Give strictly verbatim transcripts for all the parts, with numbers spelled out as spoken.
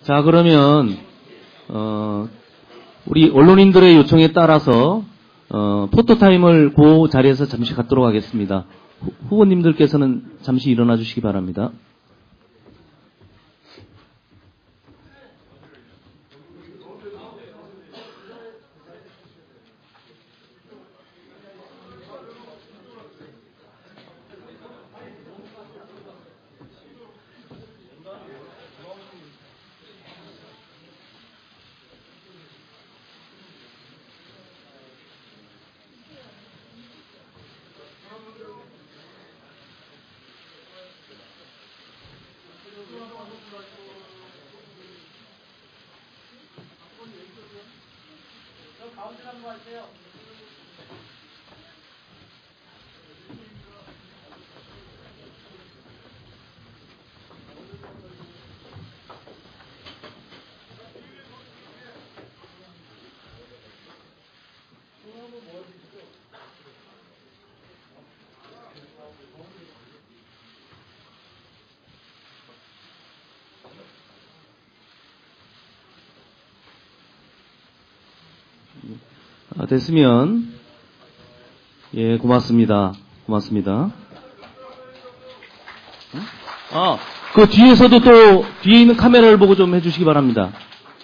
자, 그러면 어, 우리 언론인들의 요청에 따라서 어, 포토타임을 그 자리에서 잠시 갖도록 하겠습니다. 후, 후보님들께서는 잠시 일어나 주시기 바랍니다. 아, 됐으면, 예, 고맙습니다. 고맙습니다. 아, 그 뒤에서도 또, 뒤에 있는 카메라를 보고 좀 해주시기 바랍니다.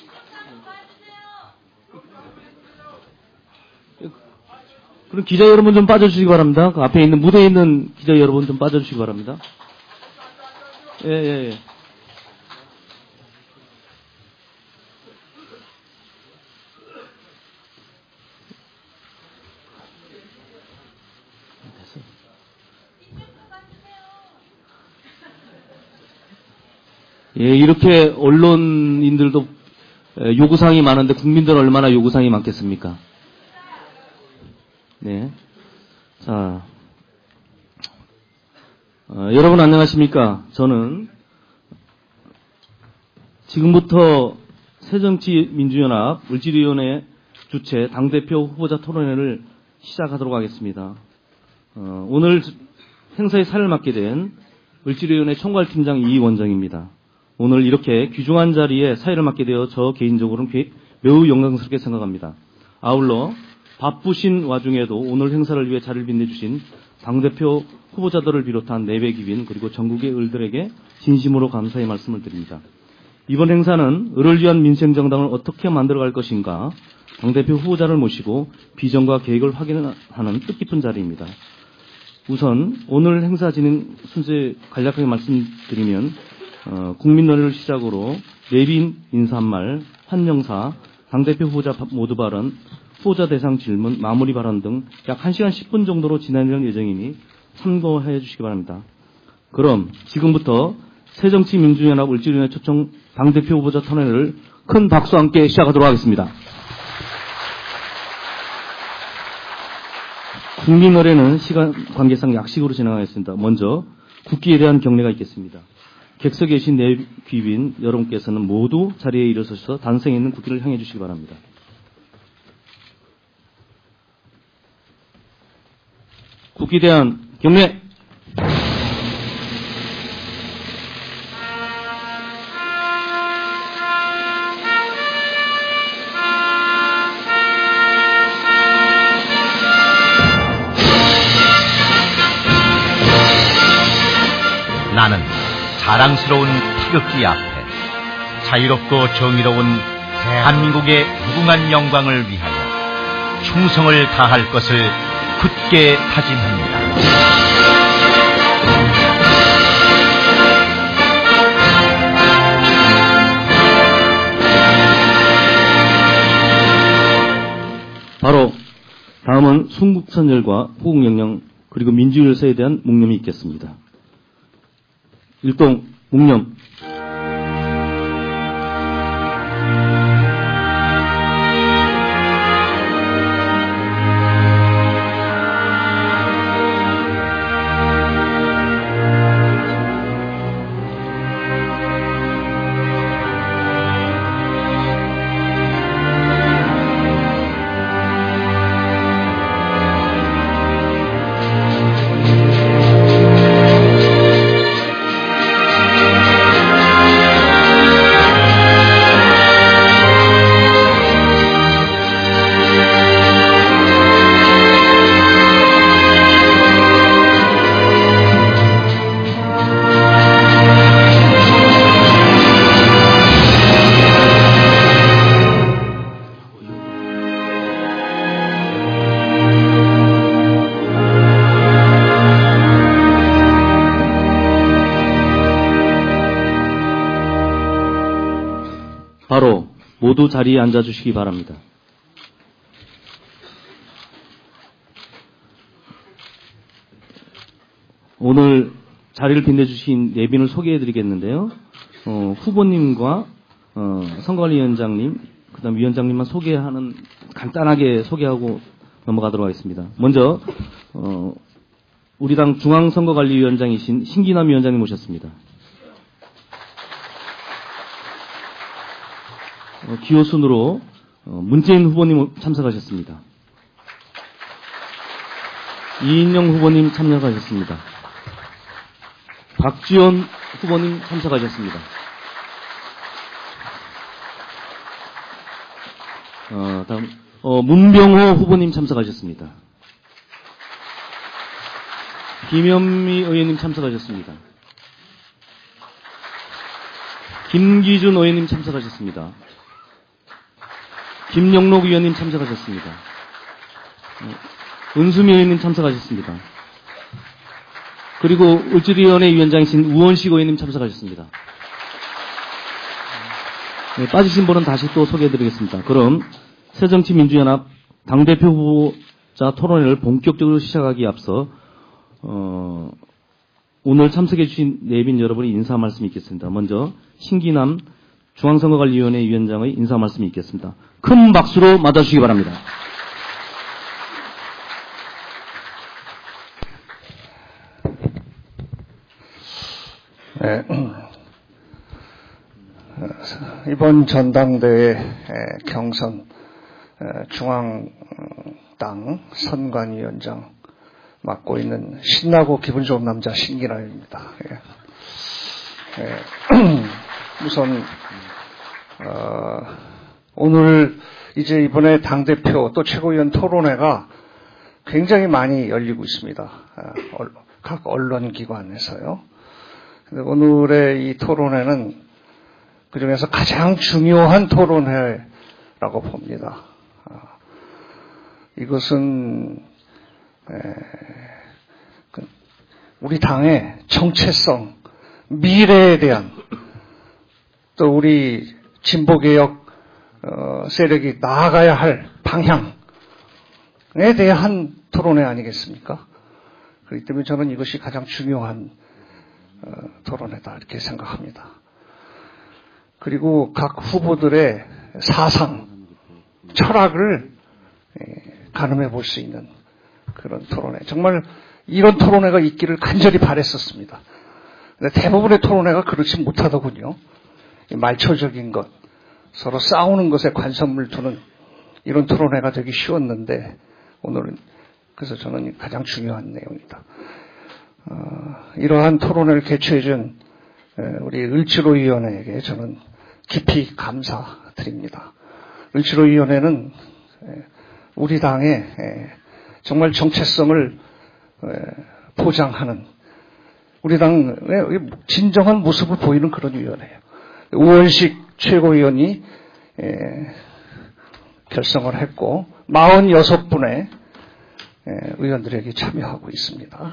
그럼 기자 여러분 좀 빠져주시기 바랍니다. 그 앞에 있는, 무대에 있는 기자 여러분 좀 빠져주시기 바랍니다. 예, 예, 예. 예, 이렇게 언론인들도 요구사항이 많은데 국민들은 얼마나 요구사항이 많겠습니까? 네. 자, 어, 여러분 안녕하십니까? 저는 지금부터 새정치민주연합 을지로위원회 주최 당대표 후보자 토론회를 시작하도록 하겠습니다. 어, 오늘 행사의 사를 맡게 된 을지로위원회 총괄팀장 이원정입니다. 오늘 이렇게 귀중한 자리에 사회를 맡게 되어 저 개인적으로는 매우 영광스럽게 생각합니다. 아울러 바쁘신 와중에도 오늘 행사를 위해 자리를 빛내주신 당대표 후보자들을 비롯한 내외 귀빈 그리고 전국의 을들에게 진심으로 감사의 말씀을 드립니다. 이번 행사는 을을 위한 민생정당을 어떻게 만들어갈 것인가 당대표 후보자를 모시고 비전과 계획을 확인하는 뜻깊은 자리입니다. 우선 오늘 행사 진행 순서에 간략하게 말씀드리면 어, 국민노래를 시작으로 내빈 인사 한 말, 환영사, 당대표 후보자 모두 발언, 후보자 대상 질문, 마무리 발언 등 약 한 시간 십 분 정도로 진행될 예정이니 참고해 주시기 바랍니다. 그럼 지금부터 새정치민주연합 을지로위원회 초청 당대표 후보자 토론회를 큰 박수와 함께 시작하도록 하겠습니다. 국민노래는 시간 관계상 약식으로 진행하겠습니다. 먼저 국기에 대한 경례가 있겠습니다. 객석에 계신 내 귀빈 여러분께서는 모두 자리에 일어서셔서 단성에 있는 국기를 향해 주시기 바랍니다. 국기에 대한 경례! 나는 자랑스러운 태극기 앞에 자유롭고 정의로운 대한민국의 무궁한 영광을 위하여 충성을 다할 것을 굳게 다짐합니다. 바로 다음은 순국선열과 호국영령 그리고 민주열사에 대한 묵념이 있겠습니다. 일동 묵념. 바로 모두 자리에 앉아주시기 바랍니다. 오늘 자리를 빛내주신 내빈을 소개해드리겠는데요. 어, 후보님과 어, 선거관리위원장님, 그 다음 위원장님만 소개하는, 간단하게 소개하고 넘어가도록 하겠습니다. 먼저 어, 우리 당 중앙선거관리위원장이신 신기남 위원장님 모셨습니다. 어, 기호순으로 어, 문재인 후보님 참석하셨습니다. 이인영 후보님 참여하셨습니다. 박지원 후보님 참석하셨습니다. 어, 다음 어, 문병호 후보님 참석하셨습니다. 김현미 의원님 참석하셨습니다. 김기준 의원님 참석하셨습니다. 김영록 의원님 참석하셨습니다. 어, 은수미 의원님 참석하셨습니다. 그리고 을지로위원회 위원장이신 우원식 의원님 참석하셨습니다. 네, 빠지신 분은 다시 또 소개해드리겠습니다. 그럼 새정치민주연합 당대표 후보자 토론회를 본격적으로 시작하기에 앞서 어, 오늘 참석해주신 내빈 여러분의 인사 말씀이 있겠습니다. 먼저 신기남 중앙선거관리위원회 위원장의 인사 말씀이 있겠습니다. 큰 박수로 맞아주시기 바랍니다. 네, 이번 전당대회 경선 중앙당 선관위원장 맡고 있는 신나고 기분 좋은 남자 신기남입니다. 예. 예. 우선 어, 오늘 이제 이번에 당대표 또 최고위원 토론회가 굉장히 많이 열리고 있습니다. 각 언론기관에서요. 오늘의 이 토론회는 그중에서 가장 중요한 토론회라고 봅니다. 이것은 우리 당의 정체성, 미래에 대한 또 우리 진보개혁 세력이 나아가야 할 방향에 대한 토론회 아니겠습니까? 그렇기 때문에 저는 이것이 가장 중요한 토론회다 이렇게 생각합니다. 그리고 각 후보들의 사상, 철학을 가늠해 볼 수 있는 그런 토론회. 정말 이런 토론회가 있기를 간절히 바랬었습니다. 근데 대부분의 토론회가 그렇지 못하더군요. 말초적인 것, 서로 싸우는 것에 관심을 두는 이런 토론회가 되기 쉬웠는데 오늘은 그래서 저는 가장 중요한 내용이다. 어, 이러한 토론회를 개최해준 우리 을지로위원회에게 저는 깊이 감사드립니다. 을지로위원회는 우리 당의 정말 정체성을 보장하는 우리 당의 진정한 모습을 보이는 그런 위원회예요. 우원식 최고위원이 결성을 했고 사십육 분의 의원들에게 참여하고 있습니다.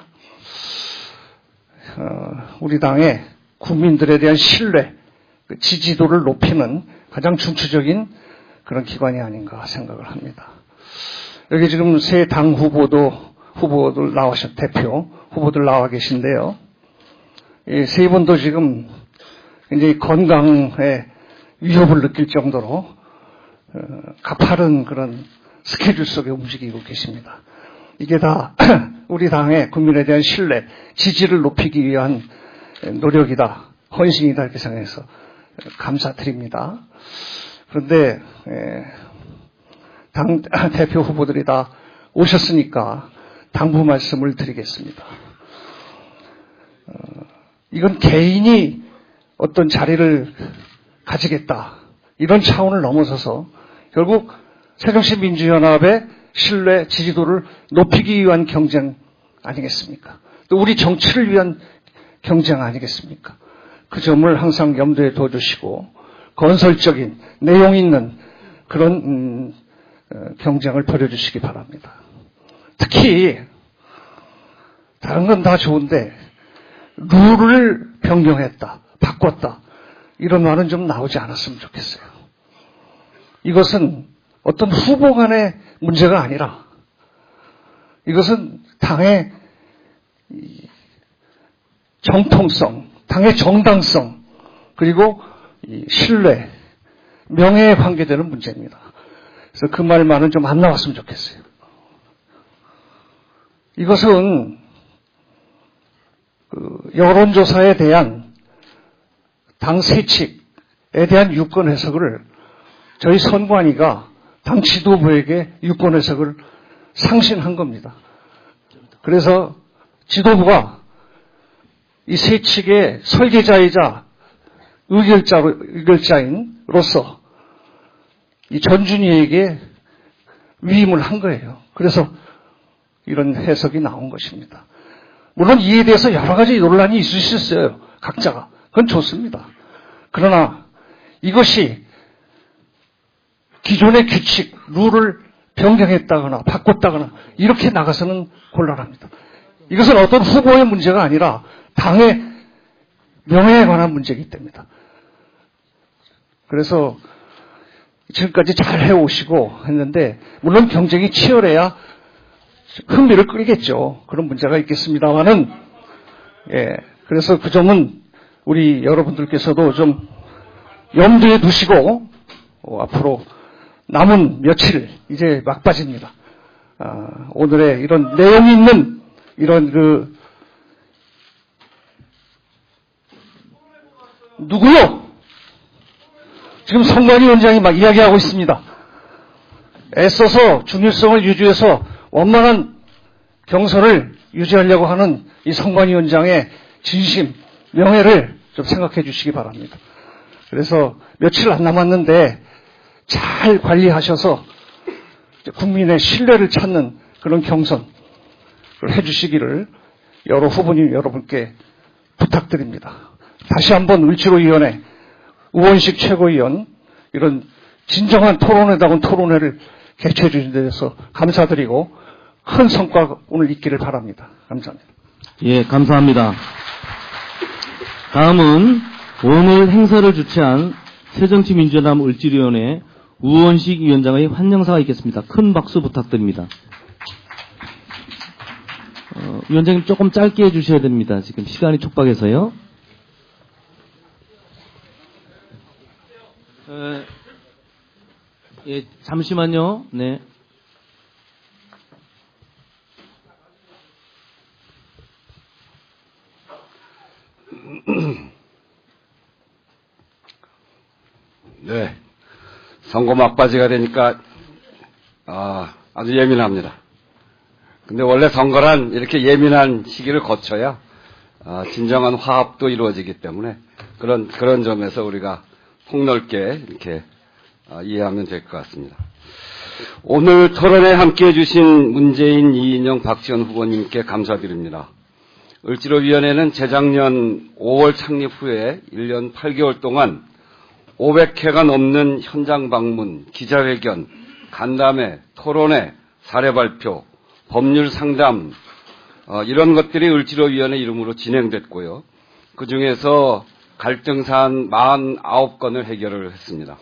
우리 당의 국민들에 대한 신뢰, 지지도를 높이는 가장 중추적인 그런 기관이 아닌가 생각을 합니다. 여기 지금 새 당 후보도 후보들 나오셨 대표 후보들 나와 계신데요. 이 세 분도 지금 굉장히 건강에 위협을 느낄 정도로 어, 가파른 그런 스케줄 속에 움직이고 계십니다. 이게 다 우리 당의 국민에 대한 신뢰, 지지를 높이기 위한 노력이다, 헌신이다 이렇게 생각해서 감사드립니다. 그런데 당 대표 후보들이 다 오셨으니까 당부 말씀을 드리겠습니다. 어, 이건 개인이 어떤 자리를 가지겠다 이런 차원을 넘어서서 결국 새정치민주연합의 신뢰, 지지도를 높이기 위한 경쟁 아니겠습니까? 또 우리 정치를 위한 경쟁 아니겠습니까? 그 점을 항상 염두에 둬주시고 건설적인 내용 있는 그런 음, 어, 경쟁을 벌여주시기 바랍니다. 특히 다른 건 다 좋은데 룰을 변경했다, 바꿨다 이런 말은 좀 나오지 않았으면 좋겠어요. 이것은 어떤 후보 간의 문제가 아니라 이것은 당의 정통성, 당의 정당성, 그리고 신뢰, 명예에 관계되는 문제입니다. 그래서 그 말만은 좀 안 나왔으면 좋겠어요. 이것은 그 여론조사에 대한 당 세칙에 대한 유권 해석을 저희 선관위가 당 지도부에게 유권 해석을 상신한 겁니다. 그래서 지도부가 이 세칙의 설계자이자 의결자로, 의결자인으로서 이 전준희에게 위임을 한 거예요. 그래서 이런 해석이 나온 것입니다. 물론 이에 대해서 여러 가지 논란이 있을 수 있어요. 각자가. 그건 좋습니다. 그러나 이것이 기존의 규칙, 룰을 변경했다거나 바꿨다거나 이렇게 나가서는 곤란합니다. 이것은 어떤 후보의 문제가 아니라 당의 명예에 관한 문제이기 때문이다. 그래서 지금까지 잘 해오시고 했는데 물론 경쟁이 치열해야 흥미를 끌겠죠. 그런 문제가 있겠습니다만은 예, 그래서 그 점은 우리 여러분들께서도 좀 염두에 두시고 어, 앞으로 남은 며칠 이제 막바지입니다. 아, 오늘의 이런 내용이 있는 이런 그 누구요? 지금 선관위원장이 막 이야기하고 있습니다. 애써서 중립성을 유지해서 원만한 경선을 유지하려고 하는 이 선관위원장의 진심, 명예를 좀 생각해 주시기 바랍니다. 그래서 며칠 안 남았는데 잘 관리하셔서 국민의 신뢰를 찾는 그런 경선을 해주시기를 여러 후보님 여러분께 부탁드립니다. 다시 한번 을지로위원회 우원식 최고위원 이런 진정한 토론회다운 토론회를 개최해 주신 데 대해서 감사드리고 큰 성과 오늘 있기를 바랍니다. 감사합니다. 예, 감사합니다. 다음은 오늘 행사를 주최한 새정치민주연합 을지로위원회 우원식 위원장의 환영사가 있겠습니다. 큰 박수 부탁드립니다. 어, 위원장님 조금 짧게 해주셔야 됩니다. 지금 시간이 촉박해서요. 에, 예, 잠시만요. 네. 네. 선거 막바지가 되니까, 아, 아주 예민합니다. 근데 원래 선거란 이렇게 예민한 시기를 거쳐야, 아, 진정한 화합도 이루어지기 때문에 그런, 그런 점에서 우리가 폭넓게 이렇게, 아, 이해하면 될 것 같습니다. 오늘 토론에 함께 해주신 문재인, 이인영, 박지원 후보님께 감사드립니다. 을지로위원회는 재작년 오월 창립 후에 일 년 팔 개월 동안 오백 회가 넘는 현장 방문, 기자회견, 간담회, 토론회, 사례 발표, 법률 상담, 어, 이런 것들이 을지로위원회 이름으로 진행됐고요. 그 중에서 갈등사안 사십구 건을 해결을 했습니다.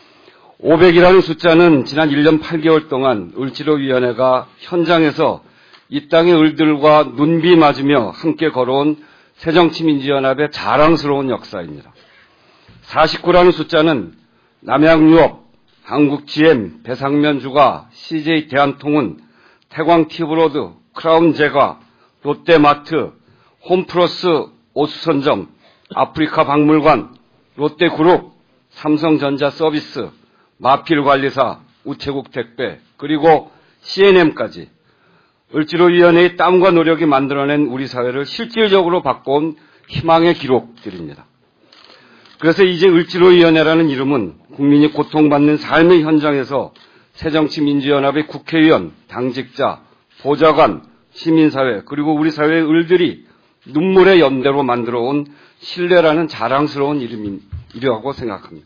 오백이라는 숫자는 지난 일 년 팔 개월 동안 을지로위원회가 현장에서 이 땅의 을들과 눈비 맞으며 함께 걸어온 새정치민주연합의 자랑스러운 역사입니다. 사십구라는 숫자는 남양유업, 한국지엠, 배상면주가, 씨제이 대한통운, 태광티브로드, 크라운제과, 롯데마트, 홈플러스 오수선점, 아프리카박물관, 롯데그룹, 삼성전자서비스, 마필관리사, 우체국택배, 그리고 씨엔엠까지 을지로위원회의 땀과 노력이 만들어낸 우리 사회를 실질적으로 바꿔온 희망의 기록들입니다. 그래서 이제 을지로위원회라는 이름은 국민이 고통받는 삶의 현장에서 새정치민주연합의 국회의원, 당직자, 보좌관, 시민사회, 그리고 우리 사회의 을들이 눈물의 연대로 만들어온 신뢰라는 자랑스러운 이름이라고 생각합니다.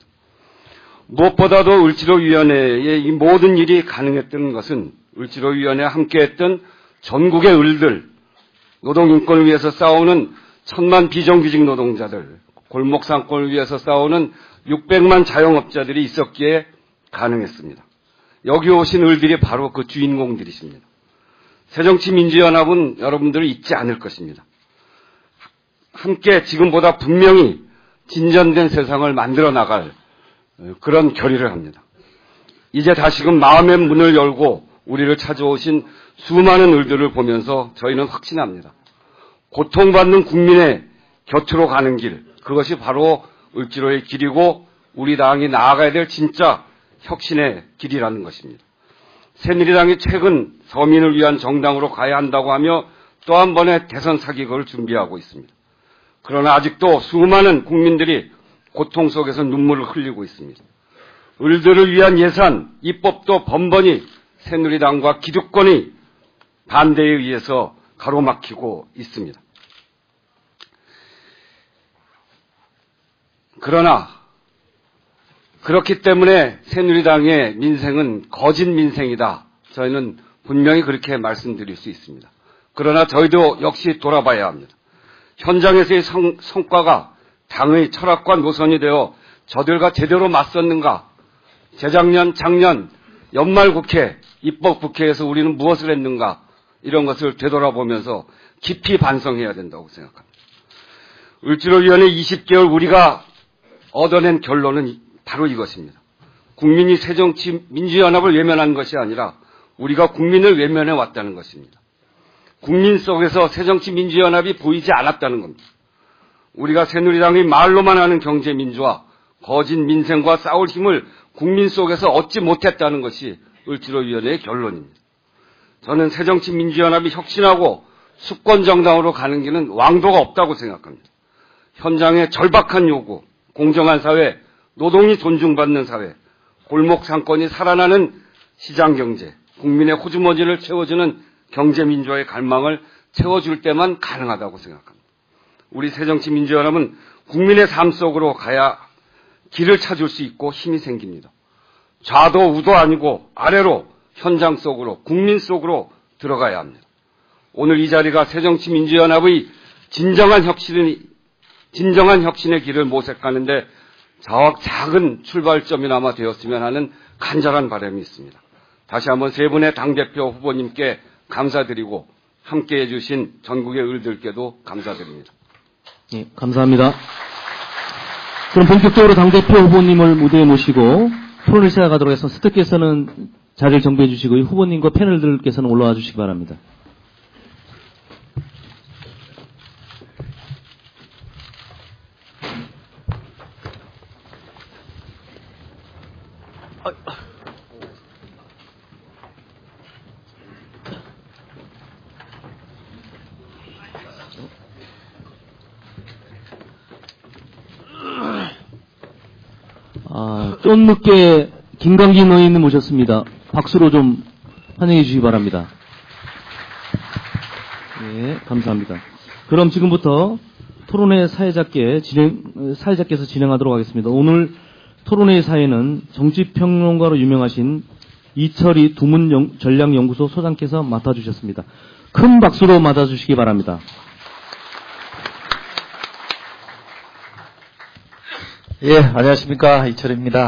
무엇보다도 을지로위원회의 이 모든 일이 가능했던 것은 을지로위원회와 함께했던 전국의 을들, 노동인권을 위해서 싸우는 천만 비정규직 노동자들, 골목상권을 위해서 싸우는 육백만 자영업자들이 있었기에 가능했습니다. 여기 오신 을들이 바로 그 주인공들이십니다. 새정치민주연합은 여러분들을 잊지 않을 것입니다. 함께 지금보다 분명히 진전된 세상을 만들어 나갈 그런 결의를 합니다. 이제 다시금 마음의 문을 열고 우리를 찾아오신 수많은 을들을 보면서 저희는 확신합니다. 고통받는 국민의 곁으로 가는 길, 그것이 바로 을지로의 길이고 우리 당이 나아가야 될 진짜 혁신의 길이라는 것입니다. 새누리당이 최근 서민을 위한 정당으로 가야 한다고 하며 또 한 번의 대선 사기극을 준비하고 있습니다. 그러나 아직도 수많은 국민들이 고통 속에서 눈물을 흘리고 있습니다. 을들을 위한 예산, 입법도 번번이 새누리당과 기득권이 반대에 의해서 가로막히고 있습니다. 그러나 그렇기 때문에 새누리당의 민생은 거짓 민생이다. 저희는 분명히 그렇게 말씀드릴 수 있습니다. 그러나 저희도 역시 돌아봐야 합니다. 현장에서의 성, 성과가 당의 철학과 노선이 되어 저들과 제대로 맞섰는가? 재작년, 작년, 연말국회, 입법국회에서 우리는 무엇을 했는가? 이런 것을 되돌아보면서 깊이 반성해야 된다고 생각합니다. 을지로위원회 이십 개월 우리가 얻어낸 결론은 바로 이것입니다. 국민이 새정치민주연합을 외면한 것이 아니라 우리가 국민을 외면해 왔다는 것입니다. 국민 속에서 새정치민주연합이 보이지 않았다는 겁니다. 우리가 새누리당이 말로만 하는 경제민주화, 거짓 민생과 싸울 힘을 국민 속에서 얻지 못했다는 것이 을지로위원회의 결론입니다. 저는 새정치민주연합이 혁신하고 수권정당으로 가는 길은 왕도가 없다고 생각합니다. 현장의 절박한 요구, 공정한 사회, 노동이 존중받는 사회, 골목 상권이 살아나는 시장경제, 국민의 호주머니를 채워주는 경제민주화의 갈망을 채워줄 때만 가능하다고 생각합니다. 우리 새정치민주연합은 국민의 삶 속으로 가야 길을 찾을 수 있고 힘이 생깁니다. 좌도 우도 아니고 아래로 현장 속으로 국민 속으로 들어가야 합니다. 오늘 이 자리가 새정치민주연합의 진정한 혁신이 진정한 혁신의 길을 모색하는데 작은 출발점이나마 되었으면 하는 간절한 바람이 있습니다. 다시 한번 세 분의 당대표 후보님께 감사드리고 함께해 주신 전국의 을들께도 감사드립니다. 예, 감사합니다. 그럼 본격적으로 당대표 후보님을 무대에 모시고 토론을 시작하도록 해서 스태프께서는 자리를 정비해 주시고 후보님과 패널들께서는 올라와 주시기 바랍니다. 아, 좀 늦게 김광진 의원님 모셨습니다. 박수로 좀 환영해 주시기 바랍니다. 예, 감사합니다. 그럼 지금부터 토론회 사회자께 진행, 사회자께서 진행하도록 하겠습니다. 오늘 토론회 사회는 정치평론가로 유명하신 이철희 두문 전략연구소 소장께서 맡아주셨습니다. 큰 박수로 맞아주시기 바랍니다. 예, 안녕하십니까. 이철입니다.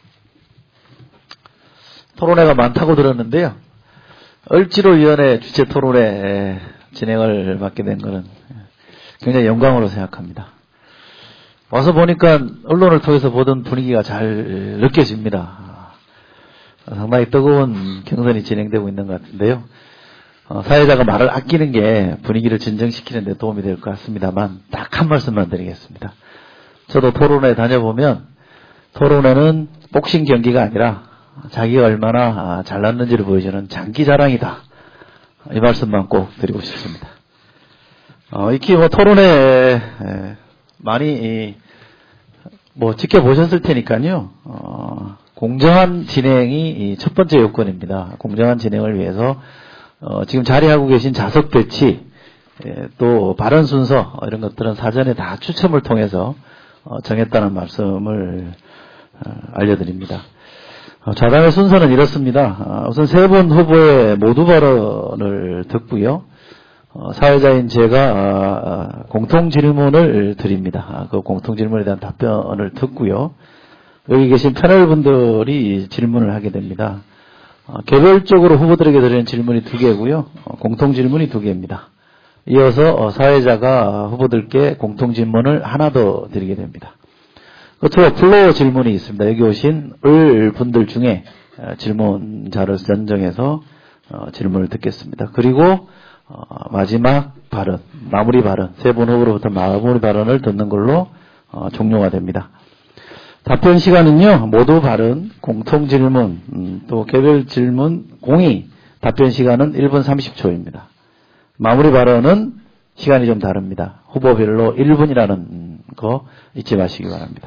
토론회가 많다고 들었는데요. 을지로위원회 주최 토론회 진행을 맡게 된 것은 굉장히 영광으로 생각합니다. 와서 보니까 언론을 통해서 보던 분위기가 잘 느껴집니다. 상당히 뜨거운 경선이 진행되고 있는 것 같은데요. 어, 사회자가 말을 아끼는 게 분위기를 진정시키는 데 도움이 될 것 같습니다만 딱 한 말씀만 드리겠습니다. 저도 토론회 다녀보면 토론회는 복싱 경기가 아니라 자기가 얼마나 잘났는지를 보여주는 장기 자랑이다. 이 말씀만 꼭 드리고 싶습니다. 어, 익히 뭐 토론회 많이 뭐 지켜보셨을 테니까요. 어, 공정한 진행이 첫 번째 요건입니다. 공정한 진행을 위해서 어, 지금 자리하고 계신 좌석 배치 또 발언 순서 이런 것들은 사전에 다 추첨을 통해서 어, 정했다는 말씀을 어, 알려드립니다. 어, 좌당의 순서는 이렇습니다. 어, 우선 세 분 후보의 모두 발언을 듣고요. 어, 사회자인 제가 어, 공통 질문을 드립니다. 아, 그 공통 질문에 대한 답변을 듣고요. 여기 계신 패널 분들이 질문을 하게 됩니다. 어, 개별적으로 후보들에게 드리는 질문이 두 개고요. 어, 공통 질문이 두 개입니다. 이어서 어, 사회자가 후보들께 공통 질문을 하나 더 드리게 됩니다. 끝으로 플로어 질문이 있습니다. 여기 오신 을 분들 중에 어, 질문자를 선정해서 어, 질문을 듣겠습니다. 그리고 어, 마지막 발언, 마무리 발언, 세 분 후보로부터 마무리 발언을 듣는 걸로 어, 종료가 됩니다. 답변 시간은요, 모두 발언, 공통 질문, 음, 또 개별 질문, 공의, 답변 시간은 일 분 삼십 초입니다. 마무리 발언은 시간이 좀 다릅니다. 후보별로 일 분이라는 거 잊지 마시기 바랍니다.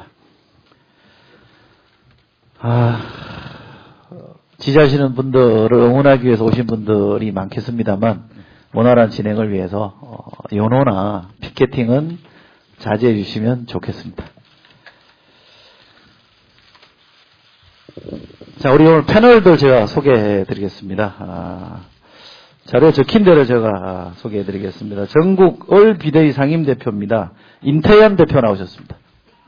아, 지지하시는 분들을 응원하기 위해서 오신 분들이 많겠습니다만, 원활한 진행을 위해서 어, 연호나 피켓팅은 자제해 주시면 좋겠습니다. 자, 우리 오늘 패널들 제가 소개해 드리겠습니다. 아, 자료 적힌 대로 제가 소개해 드리겠습니다. 전국 을 비대위 상임대표입니다. 임태현 대표 나오셨습니다.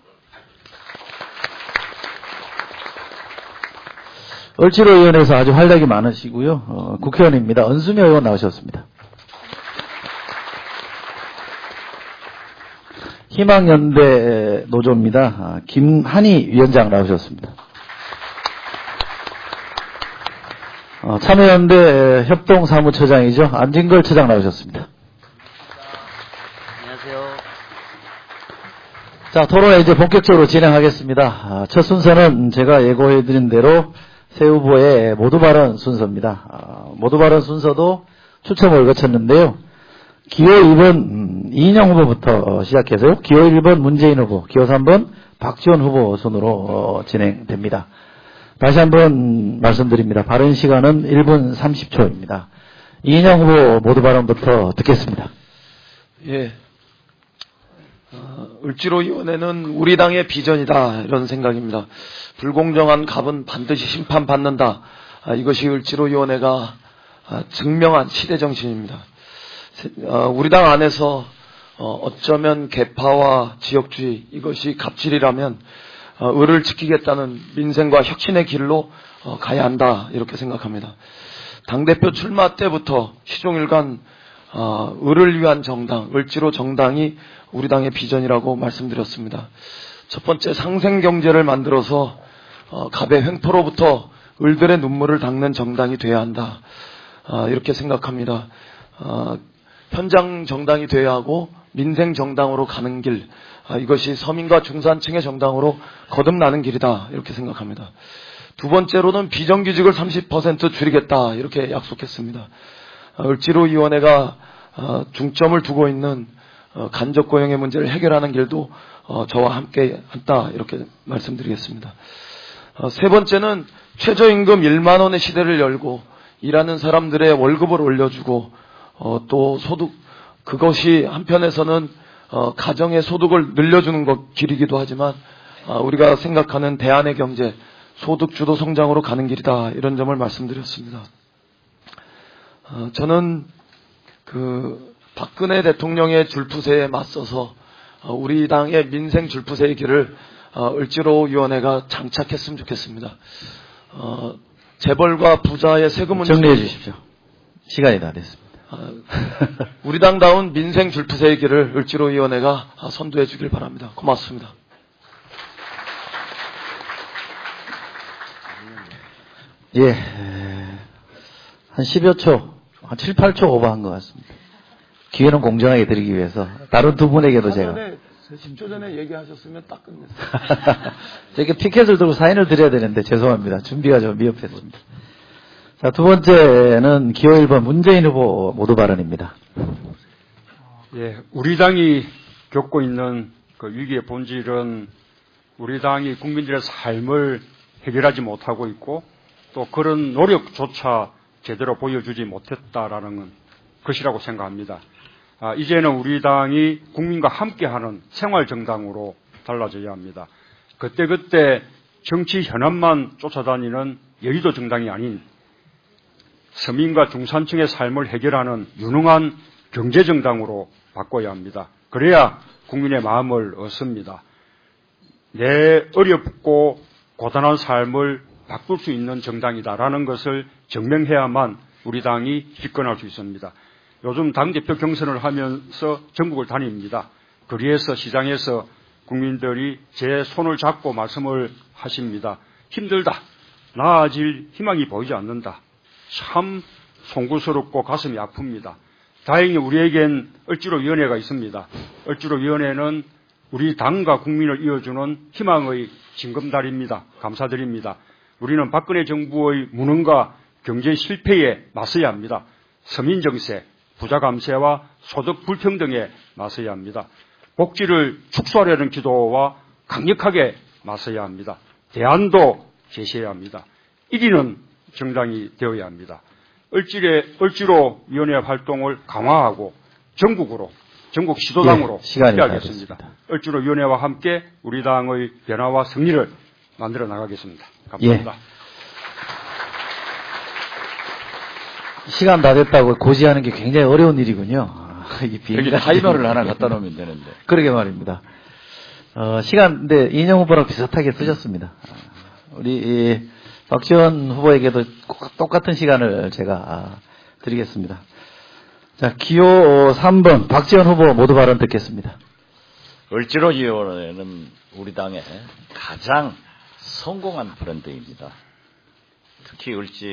을지로위원회에서 아주 활약이 많으시고요. 어, 국회의원입니다. 은수미 의원 나오셨습니다. 희망연대 노조입니다. 아, 김한희 위원장 나오셨습니다. 어, 참여연대 협동사무처장이죠. 안진걸 처장 나오셨습니다. 안녕하세요. 자, 토론회 이제 본격적으로 진행하겠습니다. 아, 첫 순서는 제가 예고해드린 대로 세 후보의 모두 발언 순서입니다. 아, 모두 발언 순서도 추첨을 거쳤는데요. 기호 이 번 음, 이인영 후보부터 시작해서요. 기호 일 번 문재인 후보, 기호 삼 번 박지원 후보 순으로 어, 진행됩니다. 다시 한번 말씀드립니다. 발언 시간은 일 분 삼십 초입니다. 이인영 후보 모두 발언부터 듣겠습니다. 예. 어, 을지로위원회는 우리 당의 비전이다, 이런 생각입니다. 불공정한 갑은 반드시 심판받는다. 아, 이것이 을지로위원회가 아, 증명한 시대정신입니다. 어, 우리 당 안에서 어, 어쩌면 계파와 지역주의, 이것이 갑질이라면 어, 을을 지키겠다는 민생과 혁신의 길로 어, 가야 한다, 이렇게 생각합니다. 당대표 출마 때부터 시종일관 어, 을을 위한 정당, 을지로 정당이 우리 당의 비전이라고 말씀드렸습니다. 첫 번째, 상생경제를 만들어서 어, 갑의 횡포로부터 을들의 눈물을 닦는 정당이 돼야 한다, 어, 이렇게 생각합니다. 어, 현장 정당이 돼야 하고 민생 정당으로 가는 길, 아, 이것이 서민과 중산층의 정당으로 거듭나는 길이다, 이렇게 생각합니다. 두 번째로는 비정규직을 삼십 퍼센트 줄이겠다, 이렇게 약속했습니다. 아, 을지로위원회가 아, 중점을 두고 있는 어, 간접고용의 문제를 해결하는 길도 어, 저와 함께 한다, 이렇게 말씀드리겠습니다. 어, 세 번째는 최저임금 일만 원의 시대를 열고 일하는 사람들의 월급을 올려주고 어, 또 소득, 그것이 한편에서는 어, 가정의 소득을 늘려주는 것 길이기도 하지만 어, 우리가 생각하는 대안의 경제, 소득주도 성장으로 가는 길이다, 이런 점을 말씀드렸습니다. 어, 저는 그 박근혜 대통령의 줄푸세에 맞서서 어, 우리 당의 민생 줄푸세의 길을 어, 을지로위원회가 장착했으면 좋겠습니다. 어, 재벌과 부자의 세금은 정리해 주십시오. 시간이 다 됐습니다. 어, 우리 당다운 민생 줄푸세의 길을 을지로위원회가 선도해 주길 바랍니다. 고맙습니다. 예, 한 십여 초, 한 칠, 팔 초 오버한 것 같습니다. 기회는 공정하게 드리기 위해서 다른 두 분에게도 제가 십 초 전에 얘기하셨으면 딱 끝냈어요. 저렇게 피켓을 들고 사인을 드려야 되는데 죄송합니다. 준비가 좀 미흡했습니다. 자, 두 번째는 기호 일 번 문재인 후보 모두 발언입니다. 예, 우리 당이 겪고 있는 그 위기의 본질은 우리 당이 국민들의 삶을 해결하지 못하고 있고 또 그런 노력조차 제대로 보여주지 못했다라는 것이라고 생각합니다. 아, 이제는 우리 당이 국민과 함께하는 생활정당으로 달라져야 합니다. 그때그때 정치 현안만 쫓아다니는 여의도 정당이 아닌 서민과 중산층의 삶을 해결하는 유능한 경제정당으로 바꿔야 합니다. 그래야 국민의 마음을 얻습니다. 내 어렵고 고단한 삶을 바꿀 수 있는 정당이다라는 것을 증명해야만 우리 당이 집권할 수 있습니다. 요즘 당대표 경선을 하면서 전국을 다닙니다. 거리에서 시장에서 국민들이 제 손을 잡고 말씀을 하십니다. 힘들다. 나아질 희망이 보이지 않는다. 참 송구스럽고 가슴이 아픕니다. 다행히 우리에겐 을지로위원회가 있습니다. 을지로위원회는 우리 당과 국민을 이어주는 희망의 징검다리입니다. 감사드립니다. 우리는 박근혜 정부의 무능과 경제 실패에 맞서야 합니다. 서민정세, 부자 감세와 소득 불평등에 맞서야 합니다. 복지를 축소하려는 기도와 강력하게 맞서야 합니다. 대안도 제시해야 합니다. 이기는 정당이 되어야 합니다. 을지로, 을지로위원회 활동을 강화하고 전국으로, 전국 시도당으로 예, 시간이 하겠습니다. 을지로위원회와 함께 우리 당의 변화와 승리를 만들어 나가겠습니다. 감사합니다. 예. 시간 다 됐다고 고지하는 게 굉장히 어려운 일이군요. 아, 이 여기 타이머를 하나 갖다 놓으면 되는데. 그러게 말입니다. 어, 시간, 근데 이인영 후보랑 비슷하게 쓰셨습니다. 우리 이, 박지원 후보에게도 똑같은 시간을 제가 아, 드리겠습니다. 자, 기호 삼 번 박지원 후보 모두 발언 듣겠습니다. 을지로위원회는 우리 당의 가장 성공한 브랜드입니다. 특히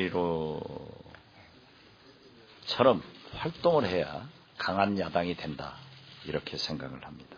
을지로처럼 활동을 해야 강한 야당이 된다. 이렇게 생각을 합니다.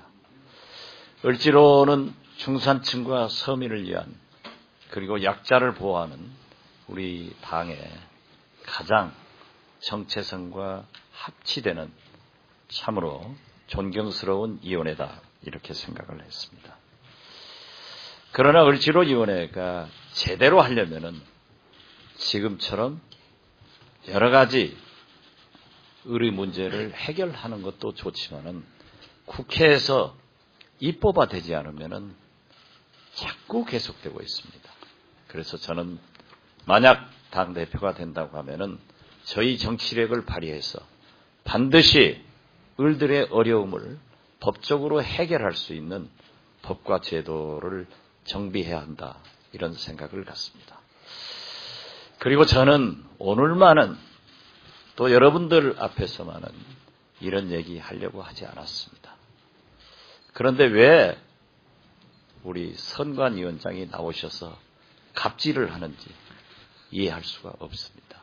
을지로는 중산층과 서민을 위한 그리고 약자를 보호하는 우리 당의 가장 정체성과 합치되는 참으로 존경스러운 위원회다. 이렇게 생각을 했습니다. 그러나 을지로위원회가 제대로 하려면은 지금처럼 여러 가지 의리 문제를 해결하는 것도 좋지만은 국회에서 입법화되지 않으면은 자꾸 계속되고 있습니다. 그래서 저는 만약 당대표가 된다고 하면은 저희 정치력을 발휘해서 반드시 을들의 어려움을 법적으로 해결할 수 있는 법과 제도를 정비해야 한다. 이런 생각을 갖습니다. 그리고 저는 오늘만은 또 여러분들 앞에서만은 이런 얘기 하려고 하지 않았습니다. 그런데 왜 우리 선관위원장이 나오셔서 갑질을 하는지 이해할 수가 없습니다.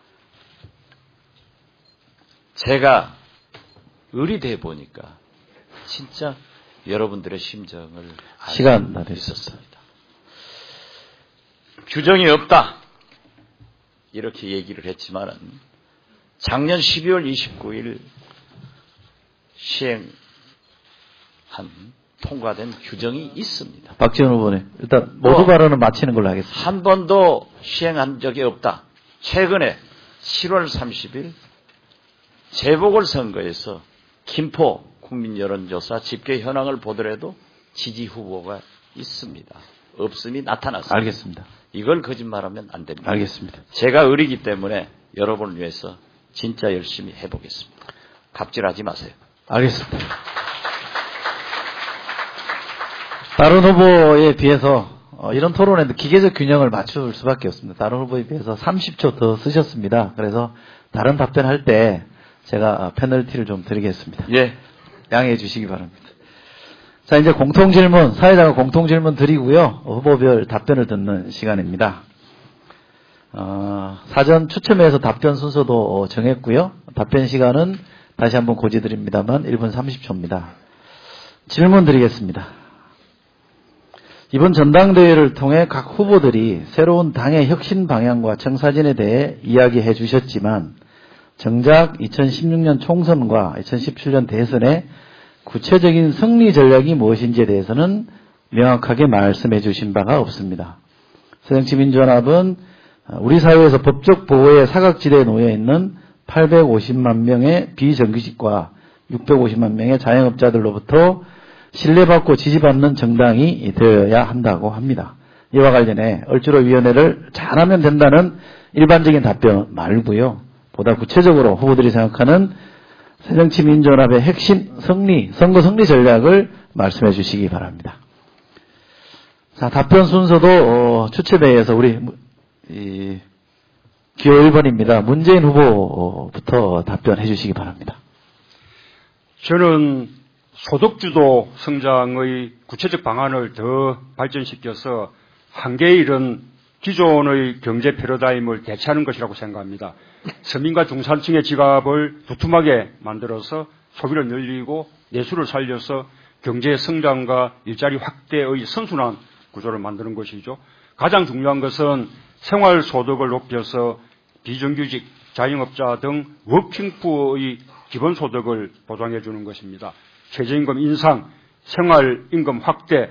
제가 의리돼 보니까 진짜 여러분들의 심정을 시간 다 있었습니다. 규정이 없다 이렇게 얘기를 했지만은 작년 십이월 이십구일 시행한 통과된 규정이 있습니다. 박지원 후보님, 일단 모두 발언은 마치는 걸로 하겠습니다. 한 번도 시행한 적이 없다. 최근에 칠월 삼십일 재보궐선거에서 김포 국민여론조사 집계 현황을 보더라도 지지 후보가 있습니다. 없음이 나타났습니다. 알겠습니다. 이걸 거짓말하면 안 됩니다. 알겠습니다. 제가 의리기 때문에 여러분을 위해서 진짜 열심히 해보겠습니다. 갑질하지 마세요. 알겠습니다. 다른 후보에 비해서 어, 이런 토론에도 기계적 균형을 맞출 수밖에 없습니다. 다른 후보에 비해서 삼십 초 더 쓰셨습니다. 그래서 다른 답변할 때 제가 페널티를 좀 드리겠습니다. 예. 양해해 주시기 바랍니다. 자, 이제 공통질문, 사회자가 공통질문 드리고요. 후보별 답변을 듣는 시간입니다. 어, 사전 추첨해서 답변 순서도 정했고요. 답변 시간은 다시 한번 고지드립니다만 일 분 삼십 초입니다. 질문 드리겠습니다. 이번 전당대회를 통해 각 후보들이 새로운 당의 혁신 방향과 청사진에 대해 이야기해 주셨지만 정작 이천십육 년 총선과 이천십칠 년 대선의 구체적인 승리 전략이 무엇인지에 대해서는 명확하게 말씀해 주신 바가 없습니다. 새정치민주연합은 우리 사회에서 법적 보호의 사각지대에 놓여 있는 팔백오십만 명의 비정규직과 육백오십만 명의 자영업자들로부터 신뢰받고 지지받는 정당이 되어야 한다고 합니다. 이와 관련해 을지로위원회를 잘하면 된다는 일반적인 답변 말고요. 보다 구체적으로 후보들이 생각하는 새정치민주연합의 핵심 승리, 선거 승리 전략을 말씀해 주시기 바랍니다. 자, 답변 순서도 어, 추첨회에서 우리 이, 기호 일 번입니다. 문재인 후보부터 답변해 주시기 바랍니다. 저는 소득주도 성장의 구체적 방안을 더 발전시켜서 한계에 이른 기존의 경제 패러다임을 대체하는 것이라고 생각합니다. 서민과 중산층의 지갑을 두툼하게 만들어서 소비를 늘리고 내수를 살려서 경제 성장과 일자리 확대의 선순환 구조를 만드는 것이죠. 가장 중요한 것은 생활소득을 높여서 비정규직, 자영업자 등 워킹푸어의 기본소득을 보장해 주는 것입니다. 최저임금 인상, 생활임금 확대,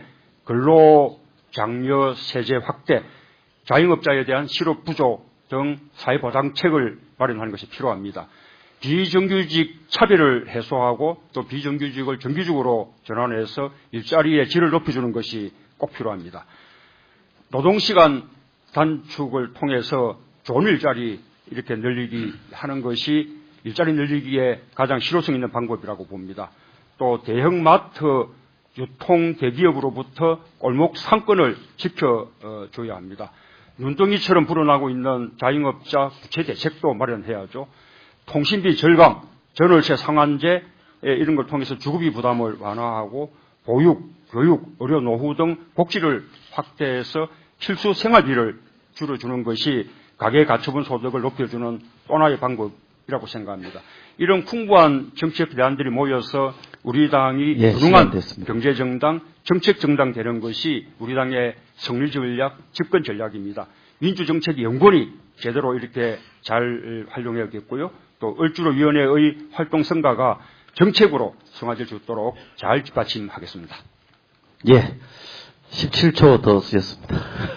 근로장려 세제 확대, 자영업자에 대한 실업 부조 등 사회보장책을 마련하는 것이 필요합니다. 비정규직 차별을 해소하고 또 비정규직을 정규직으로 전환해서 일자리의 질을 높여주는 것이 꼭 필요합니다. 노동시간 단축을 통해서 좋은 일자리 이렇게 늘리기 하는 것이 일자리 늘리기에 가장 실효성 있는 방법이라고 봅니다. 또 대형마트 유통 대기업으로부터 골목 상권을 지켜줘야 합니다. 눈덩이처럼 불어나고 있는 자영업자 부채 대책도 마련해야죠. 통신비 절감, 전월세 상한제 이런 걸 통해서 주거비 부담을 완화하고 보육, 교육, 의료, 노후 등 복지를 확대해서 필수 생활비를 줄여주는 것이 가계 가처분 소득을 높여주는 또 하나의 방법이라고 생각합니다. 이런 풍부한 정책 대안들이 모여서 우리 당이 예, 훌륭한 경제정당, 정책정당 되는 것이 우리 당의 승리 전략, 집권 전략입니다. 민주정책이 영원히 제대로 이렇게 잘 활용해야겠고요. 또 을지로위원회의 활동 성과가 정책으로 성화될 수 있도록 잘 뒷받침하겠습니다. 예, 십칠 초 더 쓰셨습니다.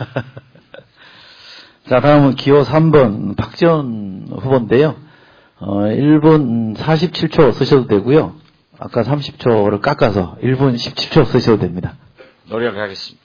자, 다음은 기호 삼 번 박지원 후보인데요. 어, 일 분 사십칠 초 쓰셔도 되고요. 아까 삼십 초를 깎아서 일 분 십칠 초 쓰셔도 됩니다. 노력하겠습니다.